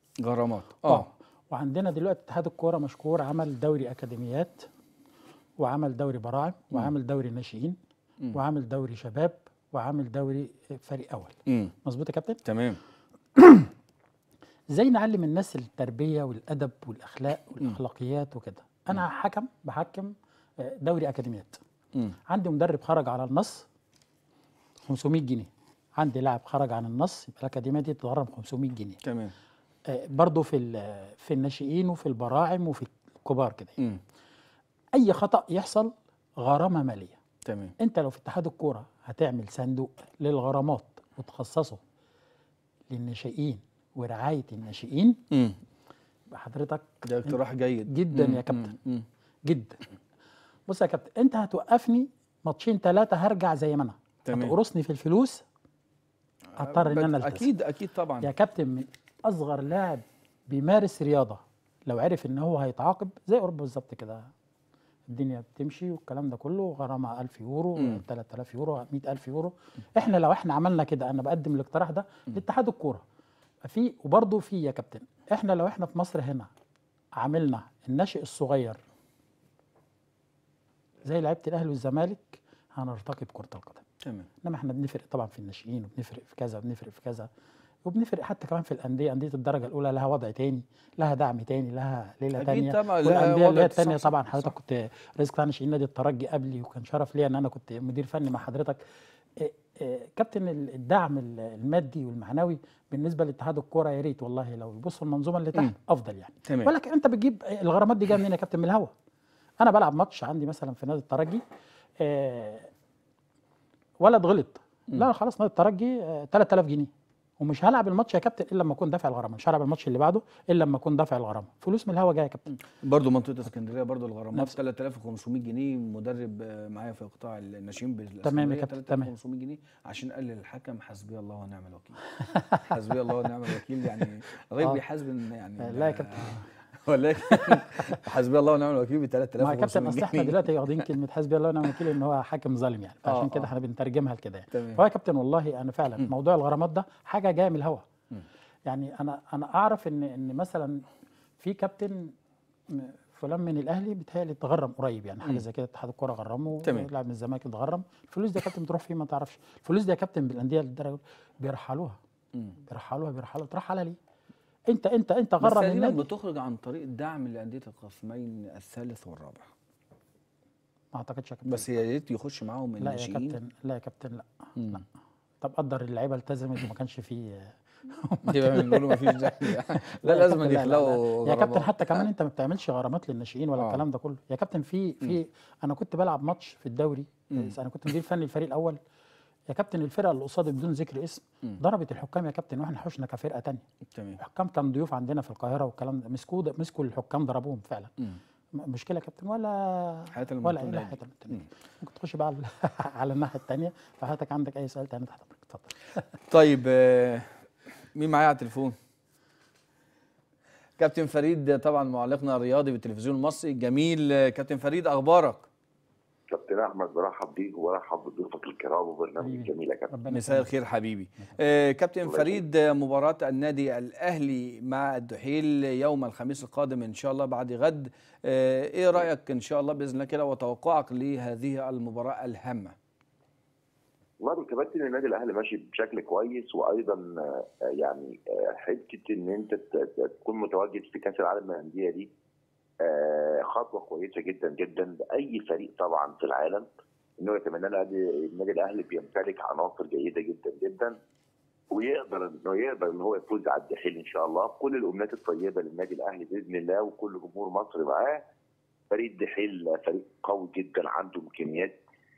وعندنا دلوقتي اتحاد الكوره مشكور عمل دوري اكاديميات، وعمل دوري براعم، وعمل دوري ناشئين، وعمل دوري شباب، وعامل دوري فريق اول. مظبوط يا كابتن؟ تمام. ازاي نعلم الناس التربيه والادب والاخلاق والاخلاقيات وكده؟ انا بحكم دوري اكاديميات. عندي مدرب خرج على النص 500 جنيه، عندي لاعب خرج عن النص، يبقى الاكاديميه دي تتغرم 500 جنيه. تمام. برضه في الناشئين وفي البراعم وفي الكبار كده. اي خطا يحصل غرامه ماليه. تمام. انت لو في اتحاد الكوره هتعمل صندوق للغرامات وتخصصه للناشئين ورعايه الناشئين، حضرتك ده اقتراح جيد جدا يا كابتن. جدا. بص يا كابتن، انت هتوقفني ماتشين 3 هرجع زي ما انا، هتقرصني في الفلوس، هضطر ان انا التزم. اكيد طبعا يا كابتن. من اصغر لاعب بيمارس رياضه لو عرف ان هو هيتعاقب زي اوروبا بالظبط كده، الدنيا بتمشي والكلام ده كله، غرامه 1000 يورو، 3000 يورو، 100000 يورو. لو احنا عملنا كده، انا بقدم الاقتراح ده لاتحاد الكوره. وبرضه في يا كابتن، لو احنا في مصر هنا عملنا الناشئ الصغير زي لعيبه الاهلي والزمالك، هنرتقي بكره القدم. تمام. انما احنا بنفرق طبعا في الناشئين، وبنفرق في كذا وبنفرق في كذا، وبنفرق حتى كمان في الانديه الدرجه الاولى لها وضع تاني، لها دعم تاني، لها ليله تانيه. والانديه اللي هي التانيه طبعا حضرتك كنت رئيس قطاع ناشئين نادي الترجي قبلي، وكان شرف لي ان انا كنت مدير فني مع حضرتك. كابتن، الدعم المادي والمعنوي بالنسبه لاتحاد الكوره يا ريت والله لو يبصوا المنظومه اللي تحت افضل يعني. تمام. ولكن انت بتجيب الغرامات دي جايه منين يا كابتن؟ من الهوا. انا بلعب ماتش عندي مثلا في نادي الترجي، ولد غلط، لا خلاص نادي الترجي 3000 جنيه ومش هلعب الماتش يا كابتن الا لما اكون دافع الغرامه، مش هلعب الماتش اللي بعده الا لما اكون دافع الغرامه. فلوس من الهوا جايه يا كابتن. برضه منطقه اسكندريه برضه الغرامات 3500 جنيه، مدرب معايا في قطاع الناشئين تمام يا كابتن، 3500 جنيه عشان قال الحكم حسبي الله ونعم الوكيل. حسبي الله ونعم الوكيل، يعني الراجل بيحاسب يعني. لا يا كابتن ولكن حسبي الله ونعم الوكيل ب 3500 جنيه. ما يا كابتن اصل احنا جنيه. دلوقتي واخدين كلمه حسبي الله ونعم الوكيل ان هو حاكم ظالم يعني، فعشان كده احنا بنترجمها لكده يعني. فهو يا كابتن والله انا فعلا موضوع الغرامات ده حاجه جايه من الهوا. يعني انا اعرف ان مثلا في كابتن فلان من الاهلي بيتهيألي اتغرم قريب، يعني حاجه زي كده اتحاد الكوره غرمه، لاعب من الزمالك اتغرم. الفلوس دي يا كابتن بتروح فين ما تعرفش. الفلوس دي يا كابتن بالانديه للدرجه بيرحلوها ترحلها ليه؟ انت غرم النادي. بتخرج عن طريق الدعم لانديه القسمين الثالث والرابع. ما اعتقدش يا كابتن، بس يا ريت يخش معاهم الناشئين. لا يا كابتن لا. طب قدر اللعيبه التزمت وما كانش فيه يبقى بنقول ما فيش دعم. لا لازم يخلقوا يا كابتن. حتى كمان انت ما بتعملش غرامات للناشئين ولا الكلام ده كله يا كابتن. في انا كنت بلعب ماتش في الدوري، انا كنت مدير فني الفريق الاول يا كابتن. الفرقه اللي قصادي بدون ذكر اسم ضربت الحكام يا كابتن، واحنا حوشنا كفرقه ثانيه. الحكام كانوا ضيوف عندنا في القاهره والكلام ده، مسكوا الحكام ضربوهم فعلا. مشكله يا كابتن ولا اي حياه المتنين. ممكن تخش بقى على الناحيه الثانيه. فحضرتك عندك اي سؤال ثاني تحت امرك اتفضل. طيب مين معايا على التليفون؟ كابتن فريد طبعا معلقنا الرياضي بالتلفزيون المصري الجميل. كابتن فريد اخبارك؟ كابتن احمد برحب بيك وبرحب بضيوفك الكرام وبرنامج الجميل يا كابتن. مساء الخير حبيبي. كابتن فريد، مباراة النادي الاهلي مع الدحيل يوم الخميس القادم ان شاء الله بعد غد، ايه رايك ان شاء الله باذن الله كده وتوقعك لهذه المباراة الهامة؟ والله يا كابتن النادي الاهلي ماشي بشكل كويس، وايضا يعني حته ان انت تكون متواجد في كاس العالم للانديه دي خطوه كويسه جدا جدا لاي فريق طبعا في العالم. انه يتمنى النادي الاهلي بيمتلك عناصر جيده جدا جدا، ويقدر ان هو يفوز على الدحيل ان شاء الله. كل الامنيات الطيبه للنادي الاهلي باذن الله، وكل جمهور مصر معاه. فريق الدحيل فريق قوي جدا، عنده امكانيات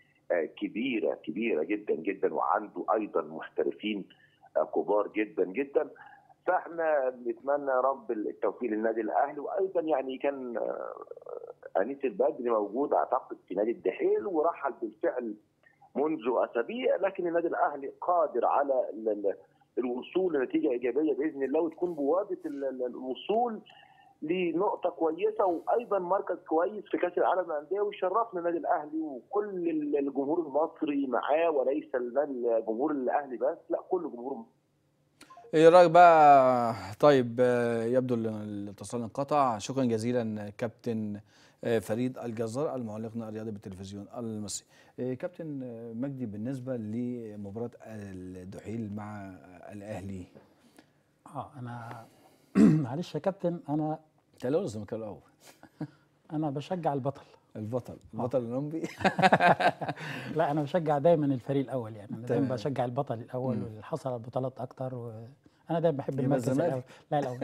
كبيره جدا جدا، وعنده ايضا محترفين كبار جدا جدا. فاحنا بنتمنى يا رب التوفيق للنادي الاهلي. وايضا يعني كان انيس البدري موجود اعتقد في نادي الدحيل ورحل بالفعل منذ اسابيع، لكن النادي الاهلي قادر على الوصول لنتيجه ايجابيه باذن الله، وتكون بوابه الوصول لنقطه كويسه وايضا مركز كويس في كاس العالم للانديه. ويشرفنا النادي الاهلي وكل الجمهور المصري معاه، وليس الجمهور الاهلي بس، لا كل جمهور. ايه رايك بقى؟ طيب يبدو ان الاتصال انقطع. شكرا جزيلا كابتن فريد الجزار المعلقنا الرياضي بالتلفزيون المصري. كابتن مجدي، بالنسبه لمباراه الدحيل مع الاهلي، انا معلش يا كابتن، انا لازم كده الاول انا بشجع البطل الاولمبي. لا انا بشجع دايما الفريق الاول، يعني انا دايما بشجع البطل الاول واللي حصل على البطولات اكتر. وانا دايما بحب المركز الاول. لا الاول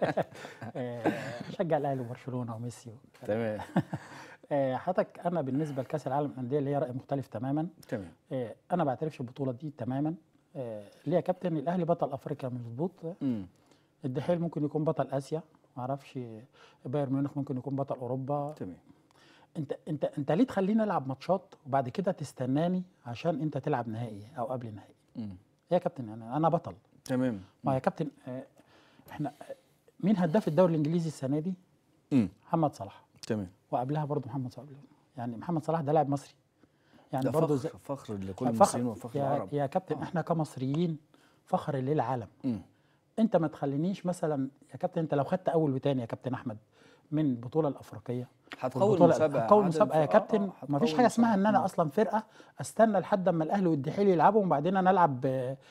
بشجع الاهلي وبرشلونه وميسي تمام. حضرتك انا بالنسبه لكاس العالم للانديه اللي هي راي مختلف تماما. تمام. انا ما بعترفش البطوله دي تماما. ليه يا كابتن؟ الاهلي بطل افريقيا مظبوط. الدحيل ممكن يكون بطل اسيا، ما اعرفش. بايرن ميونخ ممكن يكون بطل اوروبا. تمام. انت ليه تخليني العب ماتشات وبعد كده تستناني عشان انت تلعب نهائي او قبل نهائي؟ يا كابتن انا بطل. تمام. ما يا كابتن احنا مين هداف الدوري الانجليزي السنه دي؟ محمد صلاح. تمام. وقبلها برضه محمد صلاح. يعني محمد صلاح ده لاعب مصري، يعني برضه فخر لكل المصريين وفخر العرب. يا كابتن احنا كمصريين فخر للعالم. انت ما تخلينيش مثلا يا كابتن، انت لو خدت اول وثاني يا كابتن احمد من البطوله الافريقيه هتقوي المسابقه يا كابتن. ما فيش حاجه اسمها ان انا اصلا فرقه استنى لحد اما الاهلي والدحيل يلعبوا وبعدين انا العب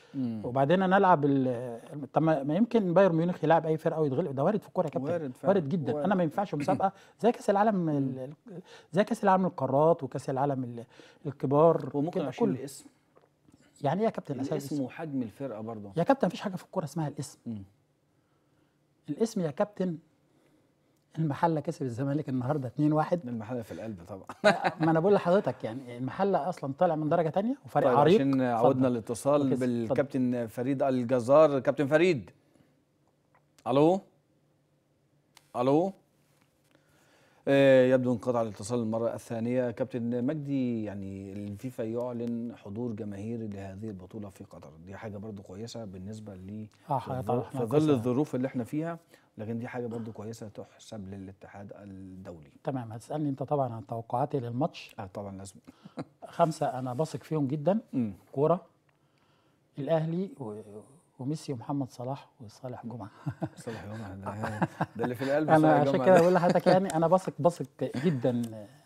طب ما يمكن بايرن ميونخ يلعب اي فرقه ويتغلب. ده وارد في الكوره يا كابتن، وارد جدا. انا ما ينفعش مسابقه زي كاس العالم، زي كاس العالم للقارات وكاس العالم الكبار. وممكن عشان الاسم، يعني ايه يا كابتن؟ الاسم وحجم الفرقه برضه يا كابتن. مفيش حاجه في الكوره اسمها الاسم. الاسم يا كابتن المحله كسب الزمالك النهارده 2-1. المحله في القلب طبعا. ما انا بقول لحضرتك يعني المحله اصلا طالع من درجه ثانيه وفريق طيب عريق. عشان عودنا الاتصال بالكابتن فريد الجزار. كابتن فريد، الو الو. يبدو انقطع الاتصال المره الثانيه. كابتن مجدي، يعني الفيفا يعلن حضور جماهيري لهذه البطوله في قطر، دي حاجه برضو كويسه بالنسبه لي في ظل الظروف اللي احنا فيها، لكن دي حاجه برضو كويسه تحسب للاتحاد الدولي. تمام. هتسالني انت طبعا عن توقعاتي للماتش. طبعا لازم. 5 انا بثق فيهم جدا. كوره الاهلي وميسي ومحمد صلاح وصالح جمعه. صالح جمعه ده اللي في القلب. انا عشان كده بقول لحضرتك يعني انا بثق جدا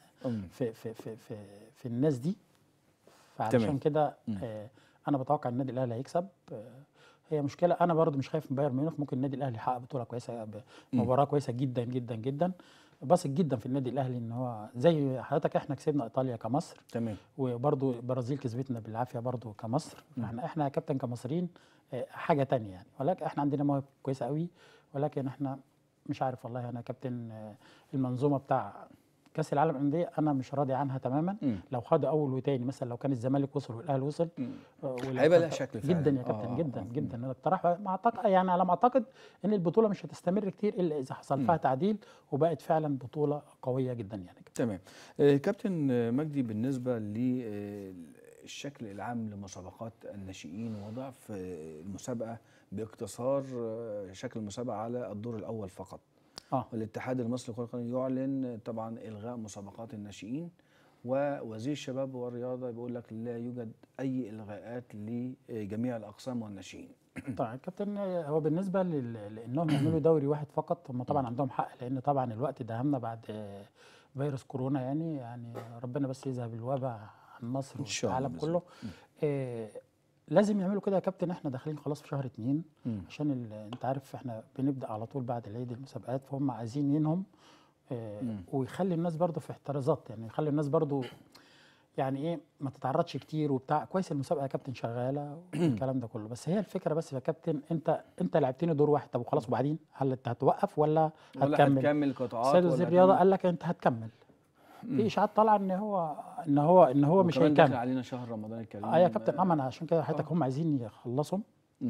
في الناس دي. فعشان كده انا بتوقع ان النادي الاهلي هيكسب. هي مشكله انا برضو مش خايف من بايرن ميونخ، ممكن النادي الاهلي يحقق بطوله كويسه، مباراه كويسه جدا جدا جدا. بثق جدا في النادي الاهلي ان هو زي حضرتك احنا كسبنا ايطاليا كمصر. تمام. وبرضو البرازيل كسبتنا بالعافيه برضو كمصر. احنا يا كابتن كمصريين حاجه ثانيه يعني، ولكن احنا عندنا مواهب كويسه قوي، ولكن احنا مش عارف والله. انا كابتن المنظومه بتاع كاس العالم للانديه انا مش راضي عنها تماما. لو خدوا اول وثاني مثلا، لو كان الزمالك وصل والاهلي وصل هيبقى لها شكل فعلا جدا يا كابتن. جدا جدا. انا اقترح ما اعتقد يعني على ما اعتقد ان البطوله مش هتستمر كتير الا اذا حصل فيها تعديل وبقت فعلا بطوله قويه جدا يعني. تمام. كابتن مجدي، بالنسبه للشكل العام لمسابقات الناشئين وضعف المسابقه باقتصار شكل المسابقه على الدور الاول فقط. والاتحاد المصري لكرة القدم يعلن طبعا الغاء مسابقات الناشئين، ووزير الشباب والرياضه بيقول لك لا يوجد اي الغاءات لجميع الاقسام والناشئين. طيب كابتن، هو بالنسبه لانهم يعملوا دوري واحد فقط، هم طبعا عندهم حق، لان طبعا الوقت دهمنا بعد فيروس كورونا يعني ربنا بس يذهب الوباء عن مصر والعالم كله. لازم يعملوا كده يا كابتن. احنا داخلين خلاص في شهر 2 عشان انت عارف احنا بنبدا على طول بعد العيد المسابقات، فهم عايزين ينهم ويخلي الناس برضو في احترازات، يعني يخلي الناس برضو يعني ايه ما تتعرضش كتير وبتاع. كويس المسابقه يا كابتن شغاله والكلام ده كله، بس هي الفكره بس يا كابتن انت لعبتني دور واحد، طب وخلاص وبعدين هل انت هتوقف ولا هتكمل قطاعات؟ سيد وزير الرياضه قال لك انت هتكمل. في اشاعات طالعه ان هو مش هيكمل. داخل علينا شهر رمضان الكريم. يا كابتن انا عشان كده حضرتك هم عايزين يخلصهم.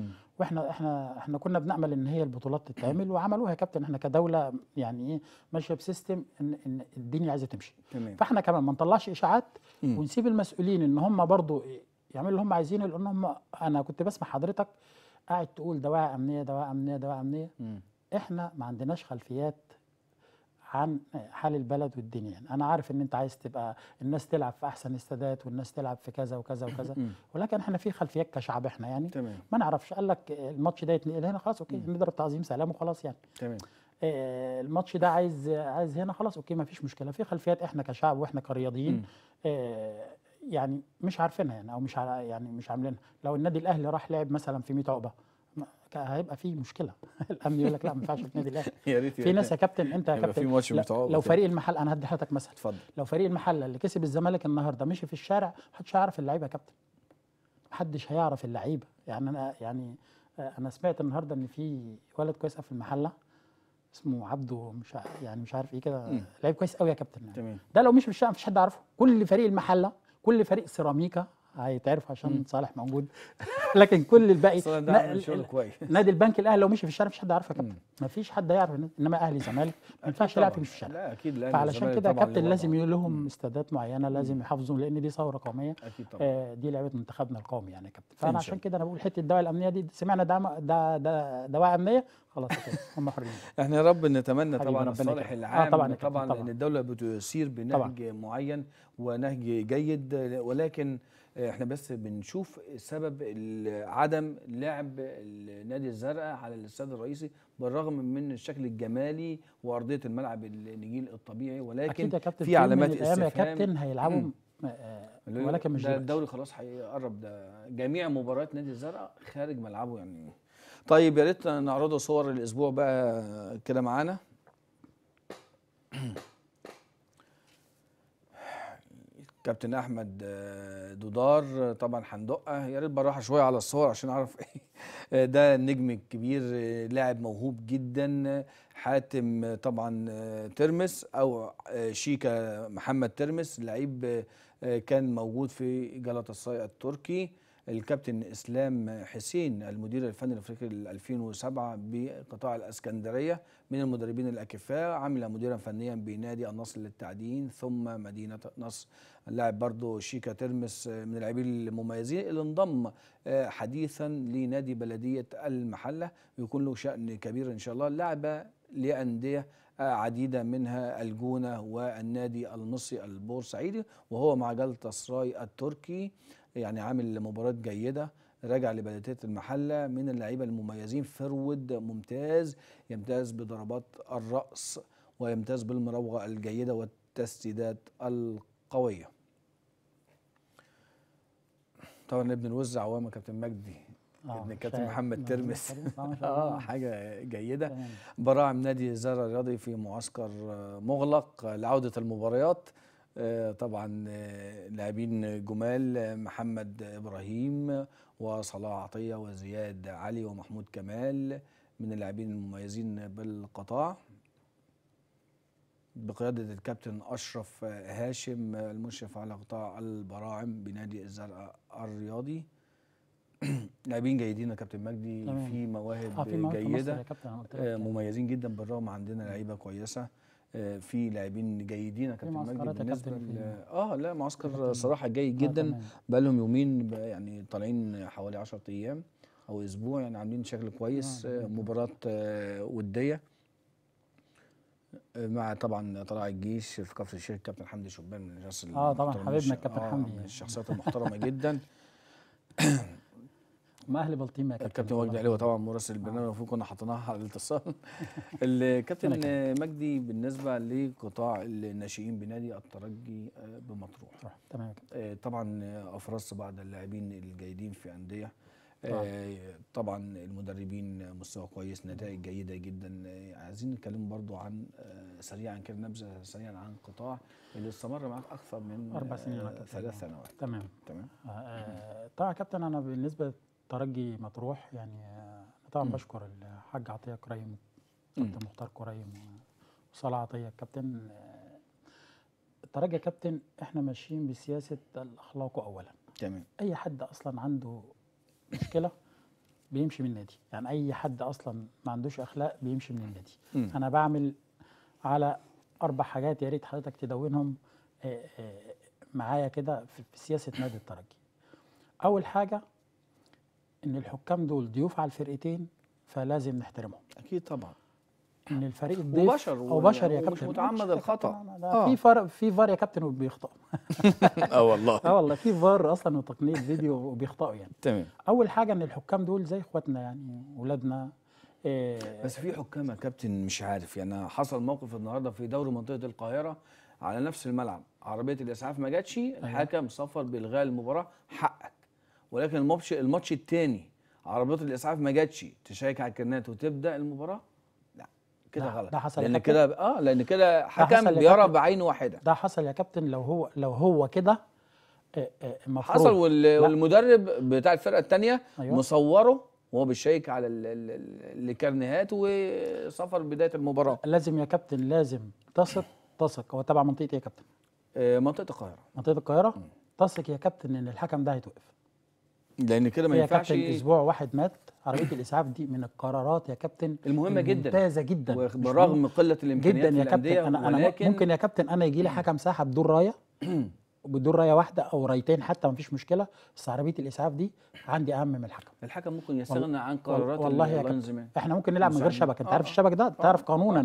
واحنا كنا بنأمل ان هي البطولات تتعمل وعملوها يا كابتن. احنا كدوله يعني ايه ماشيه بسيستم ان الدنيا عايزه تمشي. تمام. فاحنا كمان ما نطلعش اشاعات ونسيب المسؤولين ان هم برضو يعملوا اللي هم عايزينه، لان هم انا كنت بسمع حضرتك قاعد تقول دواعي امنيه دواعي امنيه دواعي امنيه. احنا ما عندناش خلفيات عن حال البلد والدنيا. يعني انا عارف ان انت عايز تبقى الناس تلعب في احسن استادات والناس تلعب في كذا وكذا وكذا، ولكن احنا في خلفيات كشعب احنا يعني تمام. ما نعرفش. قال لك الماتش ده يتنقل هنا خلاص اوكي نضرب تعظيم سلام وخلاص يعني. تمام. الماتش ده عايز هنا خلاص اوكي ما فيش مشكله. في خلفيات احنا كشعب واحنا كرياضيين يعني مش عارفينها يعني، او مش عاملينها. لو النادي الاهلي راح لعب مثلا في 100 عقبه هيبقى فيه مشكله. الامن يقول لك لا ما ينفعش في النادي الاهلي. يا ريت في ناس يا كابتن انت يا كابتن لو فريق المحل انا هدي حضرتك مثلا. اتفضل. لو فريق المحله اللي كسب الزمالك النهارده مشي في الشارع محدش هيعرف اللعيبه يا كابتن. محدش هيعرف اللعيبه يعني انا سمعت النهارده ان في ولد كويس في المحله اسمه عبده مش عارف ايه كده، لعيب كويس قوي يا كابتن يعني. تمام. ده لو مشي في الشارع مفيش حد يعرفه. كل فريق المحله كل فريق سيراميكا هيتعرف عشان صالح موجود. لكن كل الباقي نادي البنك الاهلي لو مشي في الشارع مفيش حد يعرفه يا كابتن. مفيش حد يعرف. انما اهلي زمالك ما ينفعش يلعب في الشارع. لا اكيد لا. فعلشان كده يا كابتن لازم لهم استادات معينه لازم يحافظوا، لان دي ثوره قوميه. اكيد طبعا. دي لعبه منتخبنا القومي يعني يا كابتن. فانا عشان كده انا بقول حته الدواء الامنيه دي سمعنا دواء امنيه خلاص كده هم حرين. احنا يا رب نتمنى طبعا الصالح العام طبعا لان الدوله بتسير بنهج معين ونهج جيد، ولكن احنا بس بنشوف سبب عدم لعب نادي الزرقاء على الاستاد الرئيسي بالرغم من الشكل الجمالي وارضيه الملعب النجيل الطبيعي، ولكن في علامات استفهام. يا كابتن هيلعبوا ولكن مش ده الدوري خلاص هيقرب. ده جميع مباريات نادي الزرقاء خارج ملعبه يعني. طيب يا ريت نعرضوا صور الاسبوع بقى كده معانا. كابتن احمد دودار طبعا هندقه، يا ريت بالراحه شويه على الصور عشان اعرف ايه. ده النجم الكبير، لاعب موهوب جدا. حاتم طبعا ترمس او شيكا محمد ترمس، لعيب كان موجود في جلطة السراي التركي. الكابتن اسلام حسين المدير الفني الافريقي 2007 بقطاع الاسكندريه، من المدربين الاكفاء. عمل مديرا فنيا بنادي النصر للتعدين ثم مدينه نصر. اللاعب برضو شيكا ترمس من اللاعبين المميزين اللي انضم حديثا لنادي بلديه المحله، يكون له شان كبير ان شاء الله. لعب لانديه عديده منها الجونه والنادي المصري البورسعيدي، وهو مع جلطة السراي التركي يعني عامل مباراه جيده. راجع لبلديه المحله، من اللعيبه المميزين، فرود ممتاز، يمتاز بضربات الراس ويمتاز بالمراوغه الجيده والتسديدات القويه. طبعا ابن الوز عوامه كابتن مجدي، ابن الكابتن محمد ترمس. حاجه جيده. براعم نادي زارا الرياضي في معسكر مغلق لعوده المباريات. طبعا لاعبين جمال، محمد ابراهيم وصلاح عطيه وزياد علي ومحمود كمال من اللاعبين المميزين بالقطاع، بقياده الكابتن اشرف هاشم المشرف على قطاع البراعم بنادي الزرقاء الرياضي. لاعبين جيدين يا كابتن مجدي، في مواهب جيده، مميزين جدا. بالرغم عندنا لعيبه كويسه، في لاعبين جيدين يا كابتن مجدي بالنسبه لا معسكر صراحه جيد جدا. بقى لهم يومين يعني طالعين حوالي 10 ايام او اسبوع، يعني عاملين شكل كويس. مباراه وديه مع طبعا طلائع الجيش في كفر الشيخ. الكابتن حمدي شبان من الناس طبعا حبيبنا الكابتن حمدي، من الشخصيات المحترمه جدا. ما اهل بلطيم يا كابتن. الكابتن وجدي علي طبعا مراسل البرنامج، المفروض كنا حطيناها على الاتصال. الكابتن مجدي بالنسبه لقطاع الناشئين بنادي الترجي بمطروح. تمام. طبعا افرزت بعض اللاعبين الجيدين في انديه. طبعا المدربين مستوى كويس، نتائج جيده جدا. عايزين نتكلم برضو عن سريعا كده، نبذه سريعا عن قطاع اللي استمر معاك اكثر من 4 سنين 3 سنوات. تمام. طبعا كابتن انا بالنسبه لترجي مطروح يعني طبعا بشكر الحاج عطيه كريم، كابتن مختار كريم وصلاح عطيه الكابتن. الترجي يا كابتن احنا ماشيين بسياسه الاخلاق اولا. تمام. اي حد اصلا عنده مشكله بيمشي من النادي، يعني اي حد اصلا ما عندوش اخلاق بيمشي من النادي. انا بعمل على 4 حاجات، يا ريت حضرتك تدونهم معايا كده في سياسه نادي الترجي. اول حاجه ان الحكام دول ضيوف على الفرقتين، فلازم نحترمهم. اكيد طبعا. ان الفريق الضيف وبشر او بشر يا كابتن، مش متعمد الخطا. في فرق، في فار يا كابتن وبيخطئوا. والله والله في فار اصلا وتقنيه فيديو وبيخطئوا يعني. تمام. اول حاجه ان الحكام دول زي اخواتنا يعني ولادنا. بس في حكام يا كابتن مش عارف، يعني حصل موقف النهارده في دوري منطقه القاهره على نفس الملعب، عربيه الاسعاف ما جاتش، الحكم صفر بالغاء المباراه، حقك. ولكن الماتش الثاني عربيات الاسعاف ما جاتش، تشيك على الكرنات وتبدا المباراه، لا كده غلط. ده حصل لان كده لان كده حكم بيرى بعين واحده. ده حصل يا كابتن. لو هو كده المفروض حصل، والمدرب بتاع الفرقه الثانيه مصوره وهو بيشيك على الكرنيهات وصفر بدايه المباراه. لازم يا كابتن، لازم تثق. هو تبع منطقه ايه يا كابتن؟ منطقه القاهره. منطقه القاهره. تثق يا كابتن ان الحكم ده هيتوقف، لان كده ما ينفعش. يا كابتن اسبوع واحد مات. عربيه الاسعاف دي من القرارات يا كابتن المهمه جدا، ممتازه جدا، برغم قله الامكانيات جدا يا كابتن. انا ممكن يا كابتن انا يجي لي حكم ساحه بدون رايه بدون رايه واحده او رايتين حتى، ما فيش مشكله، بس عربيه الاسعاف دي عندي اهم من الحكم. الحكم ممكن يستغنى عن قرارات والله يا كابتن. احنا ممكن نلعب من غير شبكه. انت عارف الشبك ده، تعرف قانونا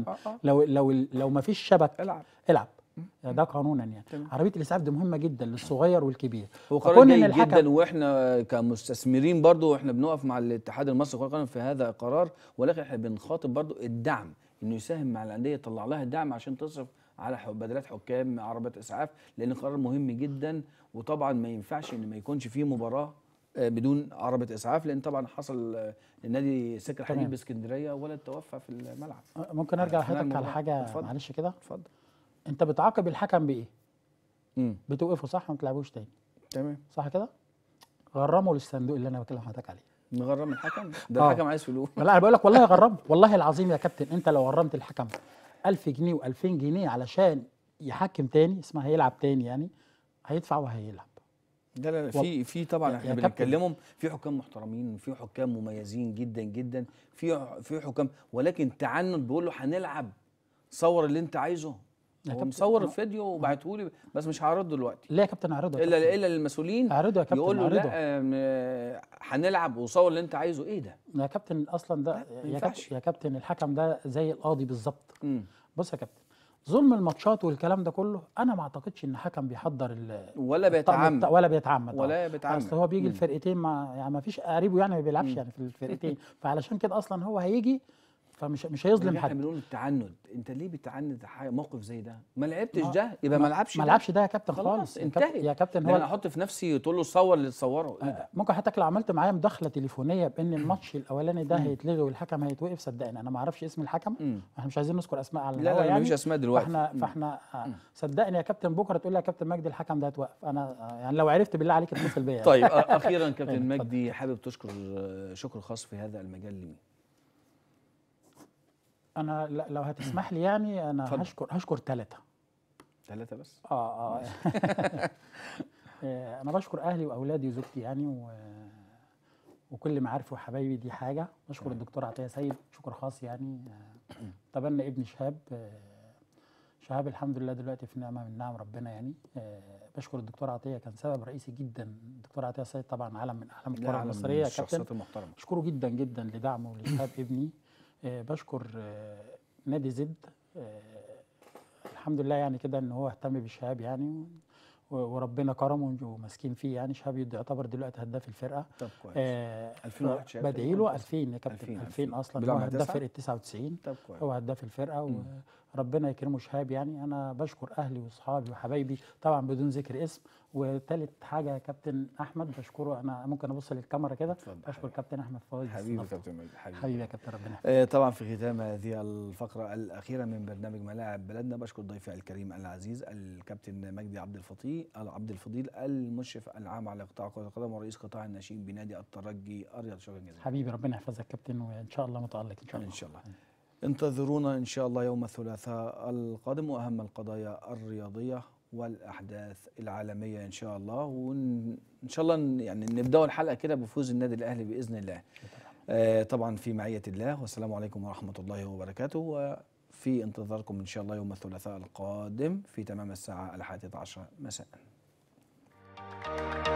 لو ما فيش شبك العب. ده قانونا يعني. عربيه الاسعاف دي مهمه جدا للصغير والكبير. هو قرار جيد جدا، واحنا كمستثمرين برضو احنا بنقف مع الاتحاد المصري في هذا القرار، ولكن احنا بنخاطب برضو الدعم، انه يساهم مع الانديه، يطلع لها دعم عشان تصرف على بدلات حكام عربيات اسعاف، لان قرار مهم جدا. وطبعا ما ينفعش ان ما يكونش فيه مباراه بدون عربيه اسعاف، لان طبعا حصل النادي سكر حديد باسكندريه ولد توفى في الملعب. ممكن ارجع لحضرتك على حاجه؟ اتفضل. معلش كده. اتفضل. انت بتعاقب الحكم بايه؟ بتوقفوا صح وما تلعبوش تاني. تمام صح كده؟ غرموا للصندوق اللي انا بكلم حضرتك عليه. نغرم الحكم؟ ده الحكم عايز فلوس. لا انا بقول لك والله غرموا، والله العظيم يا كابتن، انت لو غرمت الحكم 1000 جنيه و2000 جنيه علشان يحكم تاني، اسمها هيلعب تاني يعني، هيدفع وهيلعب. لا لا في طبعا احنا بنتكلمهم في حكام محترمين وفي حكام مميزين جدا جدا، في حكام، ولكن تعنت بيقول له هنلعب، صور اللي انت عايزه، هو مصور الفيديو وبعته لي بس مش هعرضه دلوقتي. ليه يا كابتن اعرضه؟ الا للمسؤولين اعرضه يا كابتن، يقول له لا هنلعب وصور اللي انت عايزه. ايه ده يا كابتن؟ اصلا ده يا كابتن الحكم ده زي القاضي بالظبط. بص يا كابتن، ظلم الماتشات والكلام ده كله، انا ما اعتقدش ان حكم بيحضر ولا بيتعمد ولا بيتعمد. اصل هو بيجي الفرقتين يعني ما فيش قريبه يعني ما بيلعبش يعني في الفرقتين، فعلشان كده اصلا هو هيجي فمش هيظلم حد. احنا بنقول التعند، انت ليه بتعند موقف زي ده؟ ما لعبتش ده يبقى ما لعبش ده يا كابتن خالص. انتهت يا كابتن هو انا احط في نفسي تقول له صور اللي تصوره. ايه ده؟ ممكن حضرتك لو عملت معايا مداخله تليفونيه بان الماتش الاولاني ده هيتلغي والحكم هيتوقف، صدقني انا ما اعرفش اسم الحكم، احنا مش عايزين نذكر اسماء على الهواء يعني. لا مفيش اسماء دلوقتي. فاحنا صدقني يا كابتن بكره تقول لي يا كابتن مجدي الحكم ده هيتوقف، انا يعني لو عرفت بالله عليك اتصل بيا. طيب اخيرا كابتن مجدي، حابب تشكر شكر خاص في هذا المجال لمين؟ أنا لو هتسمح لي يعني أنا هشكر ثلاثة بس. أنا بشكر أهلي وأولادي وزوجتي يعني وكل معارفي وحبايبي، دي حاجة. بشكر الدكتور عطية سيد شكر خاص يعني. تبنى ابني شهاب الحمد لله دلوقتي في نعمة من نعم ربنا يعني. بشكر الدكتور عطية، كان سبب رئيسي جدا. الدكتور عطية سيد طبعا علم من أعلام الكرة المصرية يا كابتن، أشكره جدا جدا لدعمه لشهاب ابني. بشكر نادي زد الحمد لله يعني كده ان هو اهتم بشهاب يعني، وربنا كرمه وماسكين فيه يعني. شهاب يعتبر دلوقتي هداف الفرقه. طب كويس. 2001 شهاب بدعي له 2000 يا كابتن، 2000 اصلا هو هداف فرقه 99. طب كويس. هو هداف الفرقه وربنا يكرمه شهاب يعني. انا بشكر اهلي واصحابي وحبايبي طبعا بدون ذكر اسم. وثالث حاجه يا كابتن احمد بشكره، انا ممكن ابص للكاميرا كده، بشكر كابتن احمد فوزي حبيبي كابتن مجدي حبيبي يا كابتن ربنا طبعا في ختام هذه الفقره الاخيره من برنامج ملاعب بلدنا بشكر ضيفي الكريم العزيز الكابتن مجدي عبد الفضيل المشرف العام على قطاع كره القدم ورئيس قطاع الناشئين بنادي الترجي الرياضي. شكرا جزيلا حبيبي، ربنا يحفظك كابتن، وان شاء الله متالق ان شاء الله. ان شاء الله. انتظرونا ان شاء الله يوم الثلاثاء القادم واهم القضايا الرياضيه والاحداث العالميه ان شاء الله، وان شاء الله يعني نبداوا الحلقه كده بفوز النادي الاهلي باذن الله. طبعا في معيه الله، والسلام عليكم ورحمه الله وبركاته، وفي انتظاركم ان شاء الله يوم الثلاثاء القادم في تمام الساعه 11 مساء.